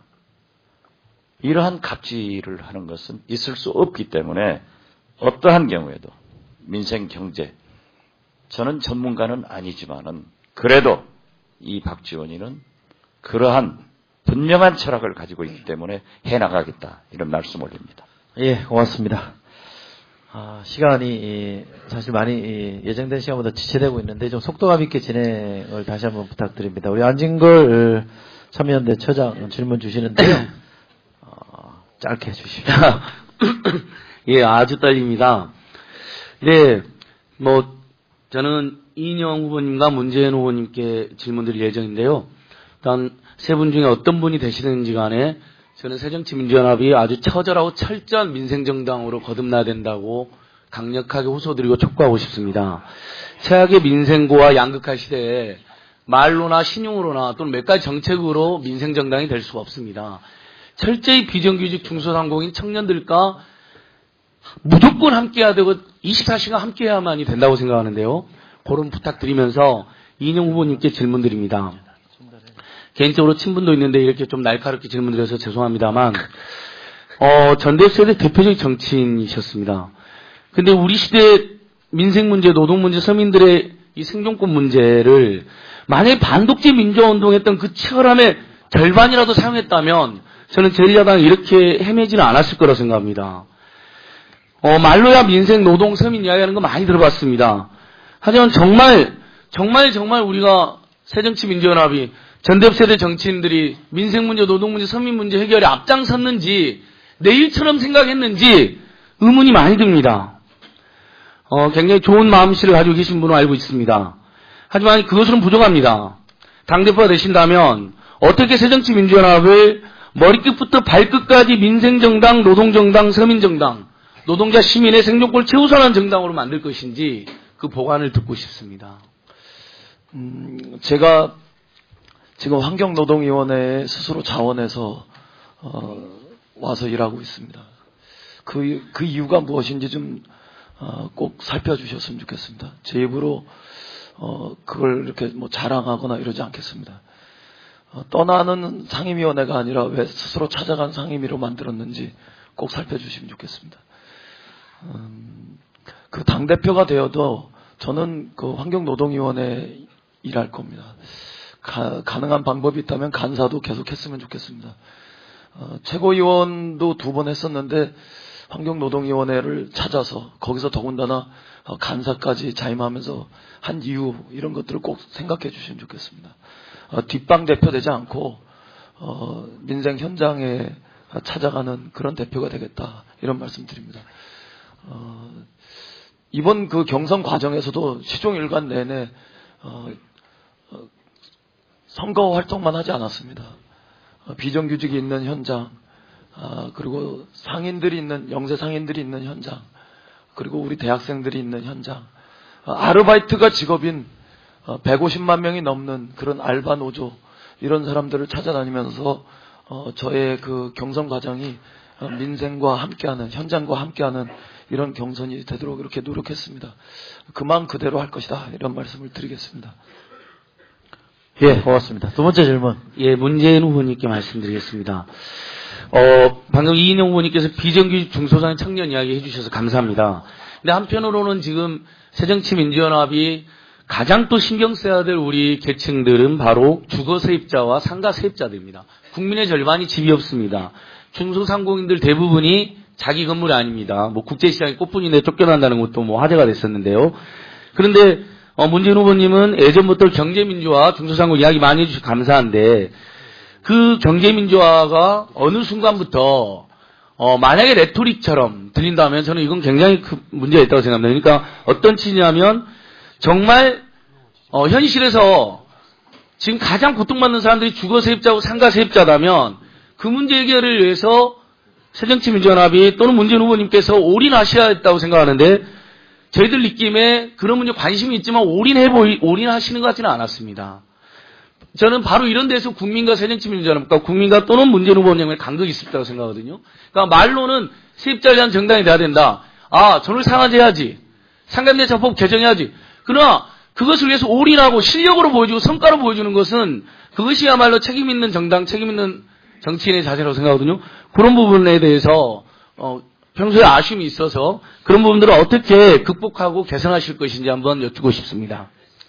이러한 갑질을 하는 것은 있을 수 없기 때문에 어떠한 경우에도 민생 경제, 저는 전문가는 아니지만은 그래도 이 박지원이는 그러한 분명한 철학을 가지고 있기 때문에 해나가겠다. 이런 말씀 올립니다. 예, 고맙습니다. 아, 시간이 사실 많이 예정된 시간보다 지체되고 있는데 좀 속도감 있게 진행을 다시 한번 부탁드립니다. 우리 안진걸 참여연대 처장 질문 주시는데요. 어, 짧게 해주십시오. 예, 아주 떨립니다. 네, 뭐 저는 이인영 후보님과 문재인 후보님께 질문드릴 예정인데요. 일단 세 분 중에 어떤 분이 되시든지 간에 저는 새정치민주연합이 아주 처절하고 철저한 민생정당으로 거듭나야 된다고 강력하게 호소드리고 촉구하고 싶습니다. 최악의 민생고와 양극화 시대에 말로나 신용으로나 또는 몇 가지 정책으로 민생정당이 될 수가 없습니다. 철저히 비정규직 중소상공인 청년들과 무조건 함께해야 되고 이십사 시간 함께해야만이 된다고 생각하는데요. 그런 부탁드리면서 이인영 후보님께 질문드립니다. 개인적으로 친분도 있는데 이렇게 좀 날카롭게 질문드려서 죄송합니다만 어, 전대세대 대표적인 정치인이셨습니다. 근데 우리 시대 민생 문제, 노동 문제, 서민들의 이 생존권 문제를 만약에 반독재 민주화운동 했던 그 치열함의 절반이라도 사용했다면 저는 제일 야당이 이렇게 헤매지는 않았을 거라 생각합니다. 어, 말로야 민생, 노동, 서민 이야기하는 거 많이 들어봤습니다. 하지만 정말 정말 정말 우리가 새정치민주연합이 전대세대 정치인들이 민생 문제, 노동 문제, 서민 문제 해결에 앞장섰는지 내일처럼 생각했는지 의문이 많이 듭니다. 어, 굉장히 좋은 마음씨를 가지고 계신 분은 알고 있습니다. 하지만 그것은 부족합니다. 당대표가 되신다면 어떻게 새정치민주연합을 머리끝부터 발끝까지 민생정당, 노동정당, 서민정당, 노동자 시민의 생존권을 최우선한 정당으로 만들 것인지 그 보관을 듣고 싶습니다. 음, 제가 지금 환경노동위원회에 스스로 자원해서 어, 와서 일하고 있습니다. 그, 그 이유가 무엇인지 좀 어, 꼭 살펴주셨으면 좋겠습니다. 제 입으로 어, 그걸 이렇게 뭐 자랑하거나 이러지 않겠습니다. 어, 떠나는 상임위원회가 아니라 왜 스스로 찾아간 상임위로 만들었는지 꼭 살펴주시면 좋겠습니다. 음, 그 당대표가 되어도 저는 그 환경노동위원회에 일할 겁니다. 가, 가능한 방법이 있다면 간사도 계속 했으면 좋겠습니다. 어, 최고위원도 두 번 했었는데 환경노동위원회를 찾아서 거기서 더군다나 어, 간사까지 자임하면서 한 이유 이런 것들을 꼭 생각해 주시면 좋겠습니다. 어, 뒷방 대표 되지 않고 어, 민생 현장에 찾아가는 그런 대표가 되겠다 이런 말씀드립니다. 어, 이번 그 경선 과정에서도 시종일관 내내 어, 어, 선거 활동만 하지 않았습니다. 어, 비정규직이 있는 현장, 아, 그리고 상인들이 있는, 영세 상인들이 있는 현장, 그리고 우리 대학생들이 있는 현장, 아, 아르바이트가 직업인 어, 백오십만 명이 넘는 그런 알바 노조, 이런 사람들을 찾아다니면서 어, 저의 그 경선 과정이 어, 민생과 함께하는, 현장과 함께하는 이런 경선이 되도록 이렇게 노력했습니다. 그만 그대로 할 것이다. 이런 말씀을 드리겠습니다. 예, 고맙습니다. 두 번째 질문. 예, 문재인 후보님께 말씀드리겠습니다. 어, 방금 이인영 후보님께서 비정규직 중소상인 청년 이야기 해주셔서 감사합니다. 근데 한편으로는 지금 새정치민주연합이 가장 또 신경 써야 될 우리 계층들은 바로 주거세입자와 상가세입자들입니다. 국민의 절반이 집이 없습니다. 중소상공인들 대부분이 자기 건물이 아닙니다. 뭐 국제시장에 꽃분이네 쫓겨난다는 것도 뭐 화제가 됐었는데요. 그런데 어, 문재인 후보님은 예전부터 경제민주화, 중소상공 이야기 많이 해주셔서 감사한데 그 경제민주화가 어느 순간부터 어, 만약에 레토릭처럼 들린다면 저는 이건 굉장히 큰 문제가 있다고 생각합니다. 그러니까 어떤 취지냐면 정말 어, 현실에서 지금 가장 고통받는 사람들이 주거세입자고 상가세입자라면 그 문제 해결을 위해서 새정치민주연합이 또는 문재인 후보님께서 올인하셔야 했다고 생각하는데 저희들 느낌에 그런 문제 관심이 있지만 올인해 보이, 올인하시는 것 같지는 않았습니다. 저는 바로 이런 데서 국민과 새정치민주연합, 그러니까 국민과 또는 문재인 후보님의 간극이 있었다고 생각하거든요. 그러니까 말로는 세입자를 위한 정당이 돼야 된다. 아, 전월 상한제해야지. 상감대차법 개정해야지. 그러나 그것을 위해서 올인하고 실력으로 보여주고 성과로 보여주는 것은 그것이야말로 책임 있는 정당, 책임 있는 정치인의 자세라고 생각하거든요. 그런 부분에 대해서 어, 평소에 아쉬움이 있어서 그런 부분들을 어떻게 극복하고 개선하실 것인지 한번 여쭙고 싶습니다.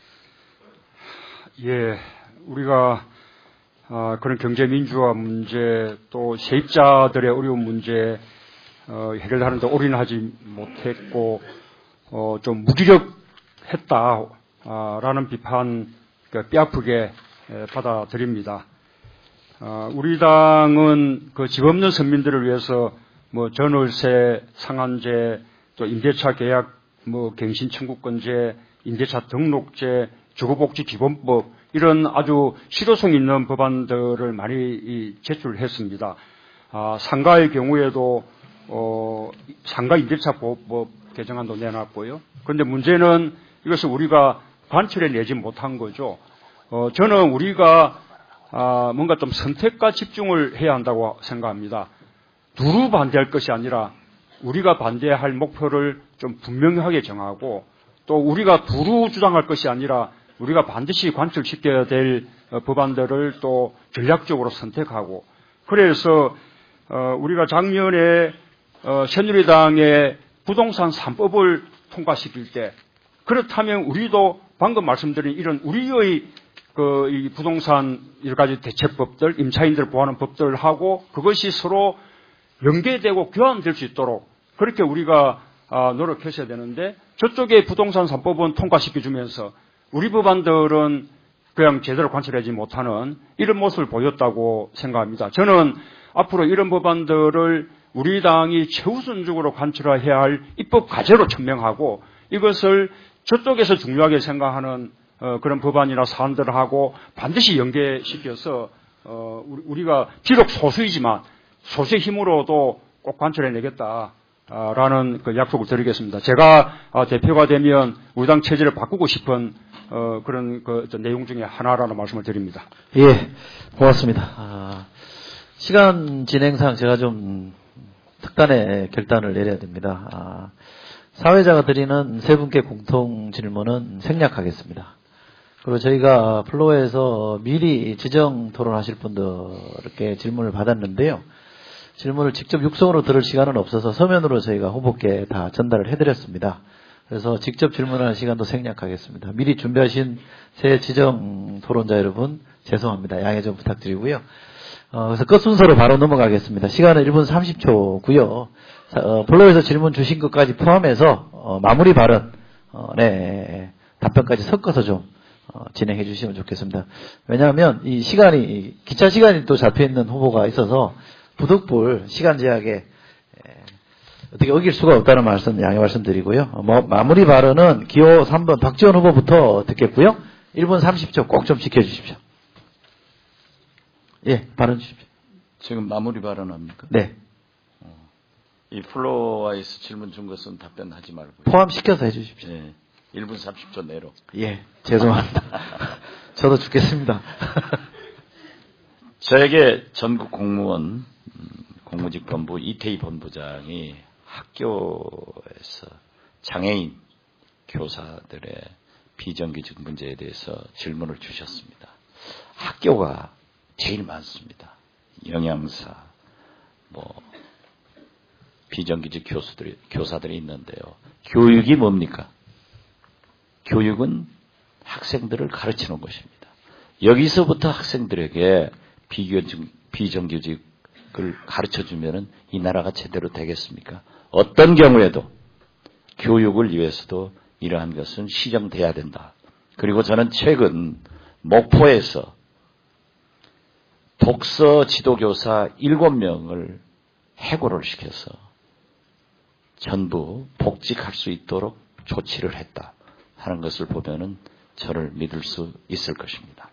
예, 우리가 어, 그런 경제민주화 문제 또 세입자들의 어려운 문제 어, 해결하는데 올인하지 못했고 어, 좀 무기력했다라는 어, 비판 그 뼈아프게 에, 받아들입니다. 어, 우리 당은 그 집 없는 서민들을 위해서 뭐 전월세 상한제, 또 임대차 계약, 뭐 갱신 청구권제, 임대차 등록제, 주거복지 기본법 이런 아주 실효성 있는 법안들을 많이 제출했습니다. 아, 상가의 경우에도 어, 상가 임대차 보호법 개정안도 내놨고요. 그런데 문제는 이것을 우리가 관철해 내지 못한 거죠. 어, 저는 우리가 아, 뭔가 좀 선택과 집중을 해야 한다고 생각합니다. 두루 반대할 것이 아니라 우리가 반대할 목표를 좀 분명하게 정하고 또 우리가 두루 주장할 것이 아니라 우리가 반드시 관철시켜야 될 법안들을 또 전략적으로 선택하고 그래서 어, 우리가 작년에 어, 새누리당의 부동산 삼 법을 통과시킬 때 그렇다면 우리도 방금 말씀드린 이런 우리의 그 이 부동산 여러 가지 대책법들, 임차인들 보호하는 법들하고 그것이 서로 연계되고 교환될 수 있도록 그렇게 우리가 아, 노력했어야 되는데 저쪽에 부동산 삼 법은 통과시켜주면서 우리 법안들은 그냥 제대로 관철하지 못하는 이런 모습을 보였다고 생각합니다. 저는 앞으로 이런 법안들을 우리 당이 최우선적으로 관철해야 할 입법 과제로 천명하고 이것을 저쪽에서 중요하게 생각하는 어, 그런 법안이나 사안들하고 반드시 연계시켜서 어, 우리가 비록 소수이지만 소수의 힘으로도 꼭 관철해내겠다라는 그 약속을 드리겠습니다. 제가 어, 대표가 되면 우리 당 체제를 바꾸고 싶은 어, 그런 그 내용 중에 하나라는 말씀을 드립니다. 예, 고맙습니다. 아, 시간 진행상 제가 좀 특단의 결단을 내려야 됩니다. 아, 사회자가 드리는 세 분께 공통 질문은 생략하겠습니다. 그리고 저희가 플로어에서 미리 지정 토론하실 분들께 질문을 받았는데요. 질문을 직접 육성으로 들을 시간은 없어서 서면으로 저희가 후보께 다 전달을 해드렸습니다. 그래서 직접 질문하는 시간도 생략하겠습니다. 미리 준비하신 새 지정 토론자 여러분 죄송합니다. 양해 좀 부탁드리고요. 어, 그래서 끝 순서로 바로 넘어가겠습니다. 시간은 일 분 삼십 초고요. 어, 플로어에서 질문 주신 것까지 포함해서 어, 마무리 발언, 어, 네, 답변까지 섞어서 좀 어, 진행해 주시면 좋겠습니다. 왜냐하면 이 시간이 기차 시간이 또 잡혀 있는 후보가 있어서 부득불 시간 제약에 에, 어떻게 어길 수가 없다는 말씀 양해 말씀드리고요. 어, 뭐, 마무리 발언은 기호 삼 번 박지원 후보부터 듣겠고요. 일 분 삼십 초 꼭 좀 지켜주십시오. 예, 발언 주십시오. 지금 마무리 발언합니까? 네. 어, 이 플로어에서 질문 준 것은 답변하지 말고 포함시켜서 해주십시오. 예, 일 분 삼십 초 내로. 예, 죄송합니다. 저도 죽겠습니다. 저에게 전국 공무원 공무직본부 이태희 본부장이 학교에서 장애인 교사들의 비정규직 문제에 대해서 질문을 주셨습니다. 학교가 제일 많습니다. 영양사, 뭐 비정규직 교수들이 교사들이 있는데요. 교육이 뭡니까? 교육은 학생들을 가르치는 것입니다. 여기서부터 학생들에게 비교직, 비정규직을 가르쳐주면은 이 나라가 제대로 되겠습니까? 어떤 경우에도 교육을 위해서도 이러한 것은 시정돼야 된다. 그리고 저는 최근 목포에서 독서 지도교사 일곱 명을 해고를 시켜서 전부 복직할 수 있도록 조치를 했다 하는 것을 보면은 저를 믿을 수 있을 것입니다.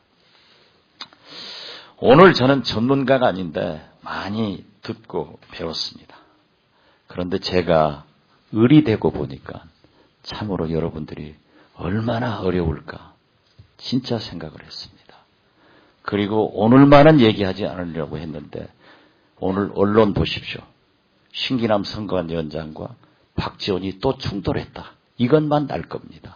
오늘 저는 전문가가 아닌데 많이 듣고 배웠습니다. 그런데 제가 을이 되고 보니까 참으로 여러분들이 얼마나 어려울까 진짜 생각을 했습니다. 그리고 오늘만은 얘기하지 않으려고 했는데 오늘 언론 보십시오. 신기남 선관위원장과 박지원이 또 충돌했다. 이것만 날 겁니다.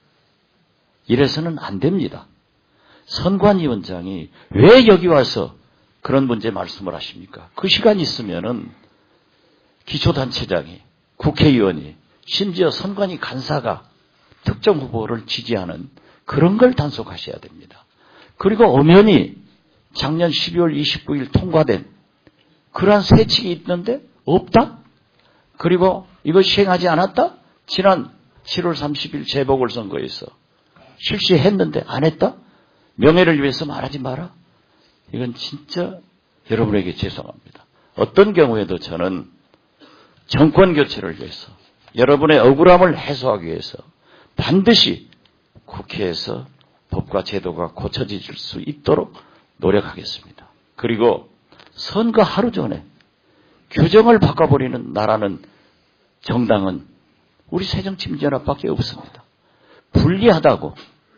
이래서는 안 됩니다. 선관위원장이 왜 여기 와서 그런 문제 말씀을 하십니까? 그 시간 있으면은 기초단체장이, 국회의원이, 심지어 선관위 간사가 특정 후보를 지지하는 그런 걸 단속하셔야 됩니다. 그리고 엄연히 작년 십이월 이십구일 통과된 그러한 세칙이 있는데 없다? 그리고 이거 시행하지 않았다? 지난 칠월 삼십일 재보궐선거에서 실시했는데 안 했다? 명예를 위해서 말하지 마라. 이건 진짜 여러분에게 죄송합니다. 어떤 경우에도 저는 정권 교체를 위해서 여러분의 억울함을 해소하기 위해서 반드시 국회에서 법과 제도가 고쳐질 수 있도록 노력하겠습니다. 그리고 선거 하루 전에 규정을 바꿔버리는 나라는 정당은 우리 새정치민주연합밖에 없습니다. 불리하다고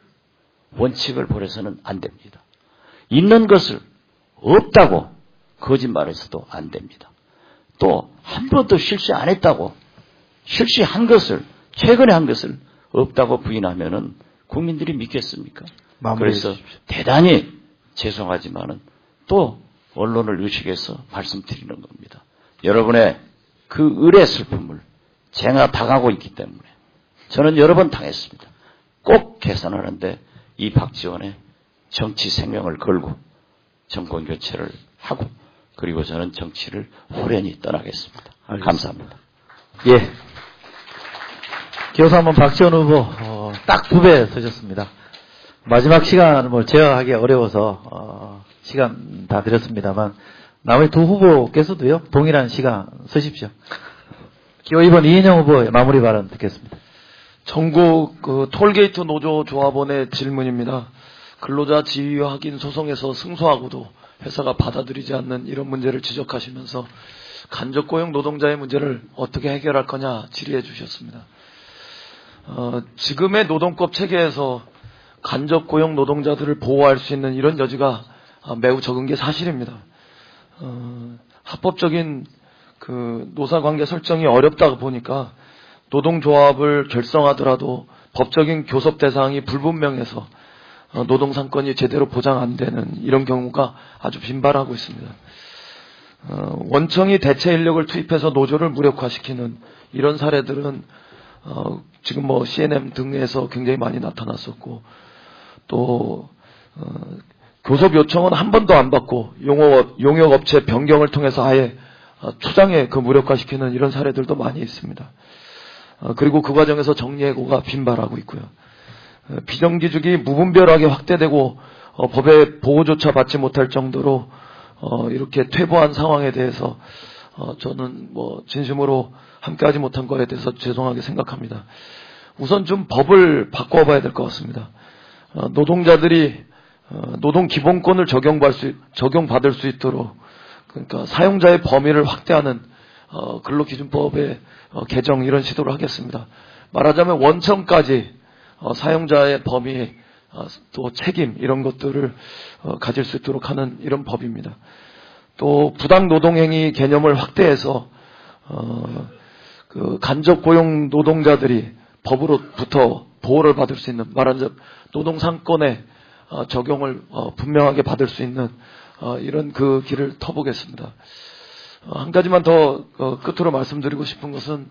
원칙을 버려서는 안 됩니다. 있는 것을 없다고 거짓말해서도 안 됩니다. 또 한 번도 실시 안 했다고 실시한 것을 최근에 한 것을 없다고 부인하면은 국민들이 믿겠습니까? 그래서 주십시오. 대단히 죄송하지만은 또 언론을 의식해서 말씀드리는 겁니다. 여러분의 그 을의 슬픔을 제가 당하고 있기 때문에 저는 여러 번 당했습니다. 꼭 개선하는데 이 박지원의 정치 생명을 걸고 정권 교체를 하고 그리고 저는 정치를 호련히 떠나겠습니다. 알겠습니다. 감사합니다. 예. 기호사 한번 박지원 후보 어, 딱 두 배 서셨습니다. 마지막 시간을 뭐 제어하기 어려워서 어, 시간 다 드렸습니다만 나머지 두 후보께서도요 동일한 시간 서십시오. 기호 이 번 이인영 후보의 마무리 발언 듣겠습니다. 전국 그 톨게이트 노조 조합원의 질문입니다. 근로자 지위 확인 소송에서 승소하고도 회사가 받아들이지 않는 이런 문제를 지적하시면서 간접 고용 노동자의 문제를 어떻게 해결할 거냐 질의해 주셨습니다. 어, 지금의 노동법 체계에서 간접 고용 노동자들을 보호할 수 있는 이런 여지가 매우 적은 게 사실입니다. 어, 합법적인 그 노사관계 설정이 어렵다고 보니까 노동조합을 결성하더라도 법적인 교섭 대상이 불분명해서 어, 노동상권이 제대로 보장 안 되는 이런 경우가 아주 빈발하고 있습니다. 어, 원청이 대체 인력을 투입해서 노조를 무력화시키는 이런 사례들은 어, 지금 뭐 씨엔엠 등에서 굉장히 많이 나타났었고 또 어, 교섭 요청은 한 번도 안 받고 용역, 용역업체 변경을 통해서 아예 어, 초장에 그 무력화시키는 이런 사례들도 많이 있습니다. 어, 그리고 그 과정에서 정리해고가 빈발하고 있고요. 어, 비정규직이 무분별하게 확대되고 어, 법의 보호조차 받지 못할 정도로 어, 이렇게 퇴보한 상황에 대해서 어, 저는 뭐 진심으로 함께하지 못한 거에 대해서 죄송하게 생각합니다. 우선 좀 법을 바꿔봐야 될 것 같습니다. 어, 노동자들이 어, 노동 기본권을 적용받을 수, 적용받을 수 있도록 그러니까 사용자의 범위를 확대하는 어, 근로기준법의 어, 개정 이런 시도를 하겠습니다. 말하자면 원청까지 어, 사용자의 범위 어, 또 책임 이런 것들을 어, 가질 수 있도록 하는 이런 법입니다. 또 부당 노동행위 개념을 확대해서 어, 그 간접 고용 노동자들이 법으로부터 보호를 받을 수 있는 말하자면 노동상권의 어, 적용을 어, 분명하게 받을 수 있는 어, 이런 그 길을 터보겠습니다. 어, 한 가지만 더 어, 끝으로 말씀드리고 싶은 것은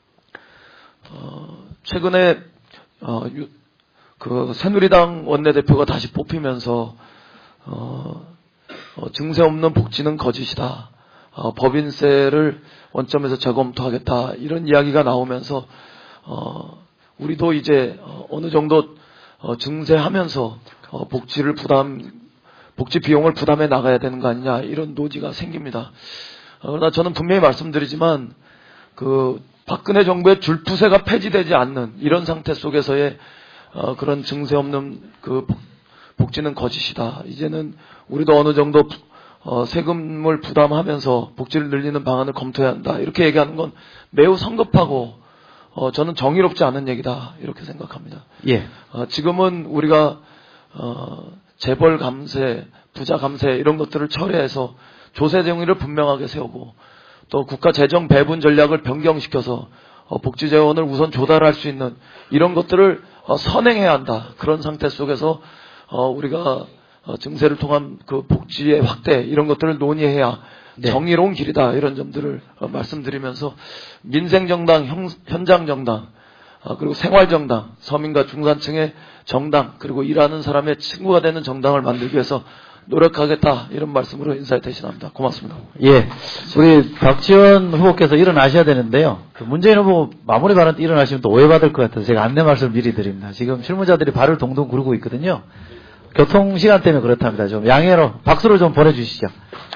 어, 최근에 어, 유, 그 새누리당 원내대표가 다시 뽑히면서 어, 어, 증세 없는 복지는 거짓이다. 어, 법인세를 원점에서 재검토하겠다. 이런 이야기가 나오면서 어, 우리도 이제 어, 어느 정도 어, 증세하면서 어, 복지를 부담, 복지 비용을 부담해 나가야 되는 거 아니냐 이런 노지가 생깁니다. 어, 그러나 저는 분명히 말씀드리지만 그 박근혜 정부의 줄푸세가 폐지되지 않는 이런 상태 속에서의 어, 그런 증세 없는 그 복지는 거짓이다. 이제는 우리도 어느 정도 어, 세금을 부담하면서 복지를 늘리는 방안을 검토해야 한다. 이렇게 얘기하는 건 매우 성급하고 어, 저는 정의롭지 않은 얘기다. 이렇게 생각합니다. 예. 어, 지금은 우리가 어, 재벌 감세, 부자 감세 이런 것들을 철회해서 조세 정의를 분명하게 세우고 또 국가 재정 배분 전략을 변경시켜서 어, 복지 재원을 우선 조달할 수 있는 이런 것들을 어, 선행해야 한다. 그런 상태 속에서 어, 우리가 어, 증세를 통한 그 복지의 확대 이런 것들을 논의해야 네. 정의로운 길이다. 이런 점들을 어, 말씀드리면서 민생정당, 형, 현장정당 어, 그리고 생활정당, 서민과 중산층의 정당 그리고 일하는 사람의 친구가 되는 정당을 만들기 위해서 노력하겠다. 이런 말씀으로 인사에 대신합니다. 고맙습니다. 예, 우리 박지원 후보께서 일어나셔야 되는데요. 그 문재인 후보 마무리 발언 때 일어나시면 또 오해받을 것 같아서 제가 안내 말씀을 미리 드립니다. 지금 실무자들이 발을 동동 구르고 있거든요. 교통 시간 때문에 그렇답니다. 좀 양해로 박수를 좀 보내주시죠.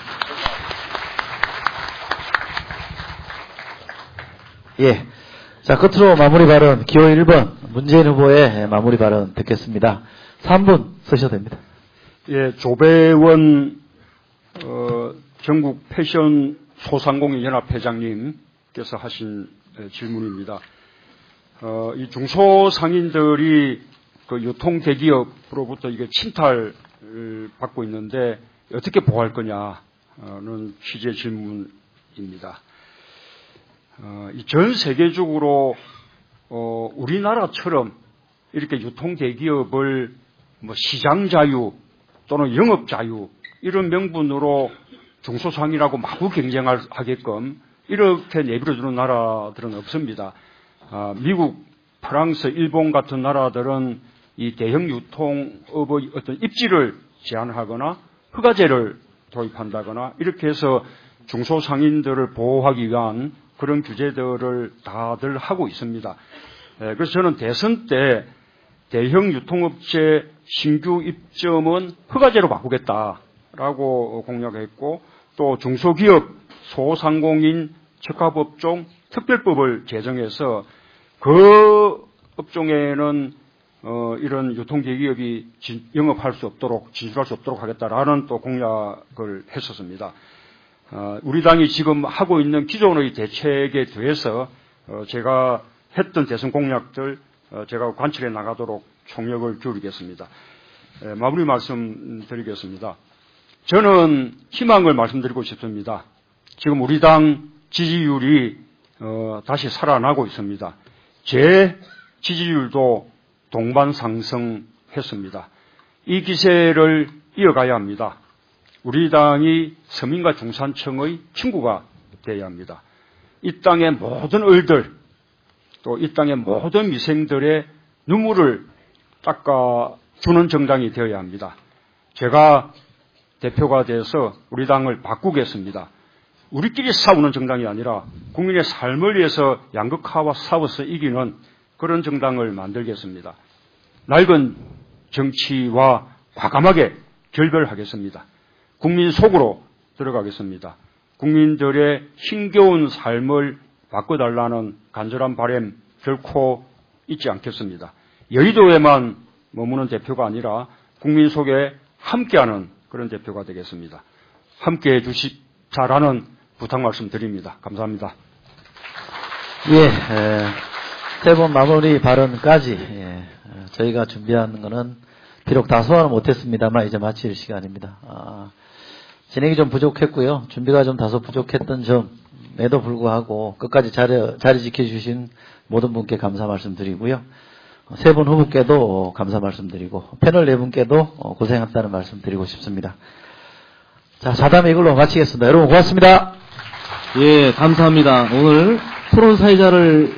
예. 자, 끝으로 마무리 발언, 기호 일 번 문재인 후보의 마무리 발언 듣겠습니다. 삼 분 쓰셔도 됩니다. 예, 조배원 어, 전국 패션 소상공인 연합 회장님께서 하신 질문입니다. 어, 이 중소상인들이 그 유통 대기업으로부터 이게 침탈을 받고 있는데 어떻게 보호할 거냐는 취지의 질문입니다. 어, 이 전 세계적으로 어, 우리나라처럼 이렇게 유통 대기업을 뭐 시장 자유 또는 영업 자유 이런 명분으로 중소상인하고 마구 경쟁하게끔 이렇게 내버려두는 나라들은 없습니다. 아, 미국, 프랑스, 일본 같은 나라들은 이 대형 유통업의 어떤 입지를 제한하거나 허가제를 도입한다거나 이렇게 해서 중소상인들을 보호하기 위한 그런 규제들을 다들 하고 있습니다. 예, 그래서 저는 대선 때 대형 유통업체 신규 입점은 허가제로 바꾸겠다라고 공약했고 또 중소기업 소상공인 특화법종 특별법을 제정해서 그 업종에는 어, 이런 유통대기업이 진, 영업할 수 없도록 진출할 수 없도록 하겠다라는 또 공약을 했었습니다. 어, 우리 당이 지금 하고 있는 기존의 대책에 대해서 어, 제가 했던 대선 공약들 어, 제가 관철해 나가도록 총력을 기울이겠습니다. 에, 마무리 말씀드리겠습니다. 저는 희망을 말씀드리고 싶습니다. 지금 우리 당 지지율이 어, 다시 살아나고 있습니다. 제 지지율도 동반 상승했습니다. 이 기세를 이어가야 합니다. 우리 당이 서민과 중산층의 친구가 되어야 합니다. 이 땅의 모든 을들, 또 이 땅의 모든 미생들의 눈물을 닦아주는 정당이 되어야 합니다. 제가 대표가 돼서 우리 당을 바꾸겠습니다. 우리끼리 싸우는 정당이 아니라 국민의 삶을 위해서 양극화와 싸워서 이기는 그런 정당을 만들겠습니다. 낡은 정치와 과감하게 결별하겠습니다. 국민 속으로 들어가겠습니다. 국민들의 힘겨운 삶을 바꿔달라는 간절한 바람 결코 잊지 않겠습니다. 여의도에만 머무는 대표가 아니라 국민 속에 함께하는 그런 대표가 되겠습니다. 함께해 주시자라는 부탁 말씀드립니다. 감사합니다. 예, 세 번 마무리 발언까지 예, 저희가 준비한 거는 비록 다소화는 못했습니다만 이제 마칠 시간입니다. 아, 진행이 좀 부족했고요. 준비가 좀 다소 부족했던 점에도 불구하고 끝까지 자리, 자리 지켜주신 모든 분께 감사 말씀드리고요. 세 분 후보께도 감사 말씀드리고 패널 네 분께도 고생했다는 말씀드리고 싶습니다. 자, 자담 이걸로 마치겠습니다. 여러분 고맙습니다. 예, 감사합니다. 오늘 토론 사회자를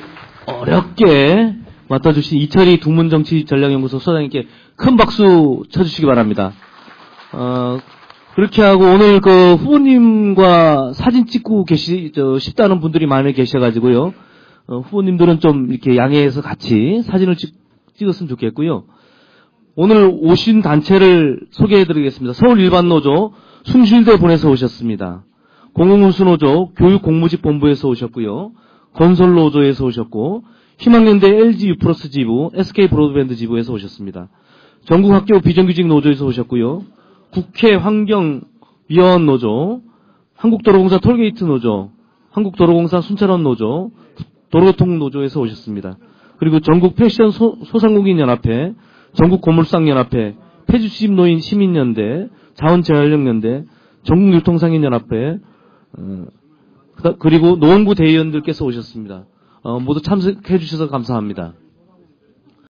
어렵게 맡아주신 이철희 두문정치전략연구소 소장님께 큰 박수 쳐주시기 바랍니다. 어, 그렇게 하고 오늘 그 후보님과 사진 찍고 계시, 저, 싶다는 분들이 많이 계셔가지고요. 어, 후보님들은 좀 이렇게 양해해서 같이 사진을 찍, 찍었으면 좋겠고요. 오늘 오신 단체를 소개해드리겠습니다. 서울일반노조 숭실대 본에서 오셨습니다. 공공운수노조 교육공무집본부에서 오셨고요. 건설노조에서 오셨고 희망연대 엘지 유플러스 지부, 에스케이브로드밴드 지부에서 오셨습니다. 전국학교 비정규직 노조에서 오셨고요. 국회 환경위원 노조, 한국도로공사 톨게이트 노조, 한국도로공사 순찰원 노조, 도로교통 노조에서 오셨습니다. 그리고 전국 패션 소, 소상공인연합회, 전국 고물상연합회, 폐주집 노인 시민연대, 자원재활력연대, 전국유통상인연합회, 어, 그리고 노원구 대의원들께서 오셨습니다. 어, 모두 참석해 주셔서 감사합니다.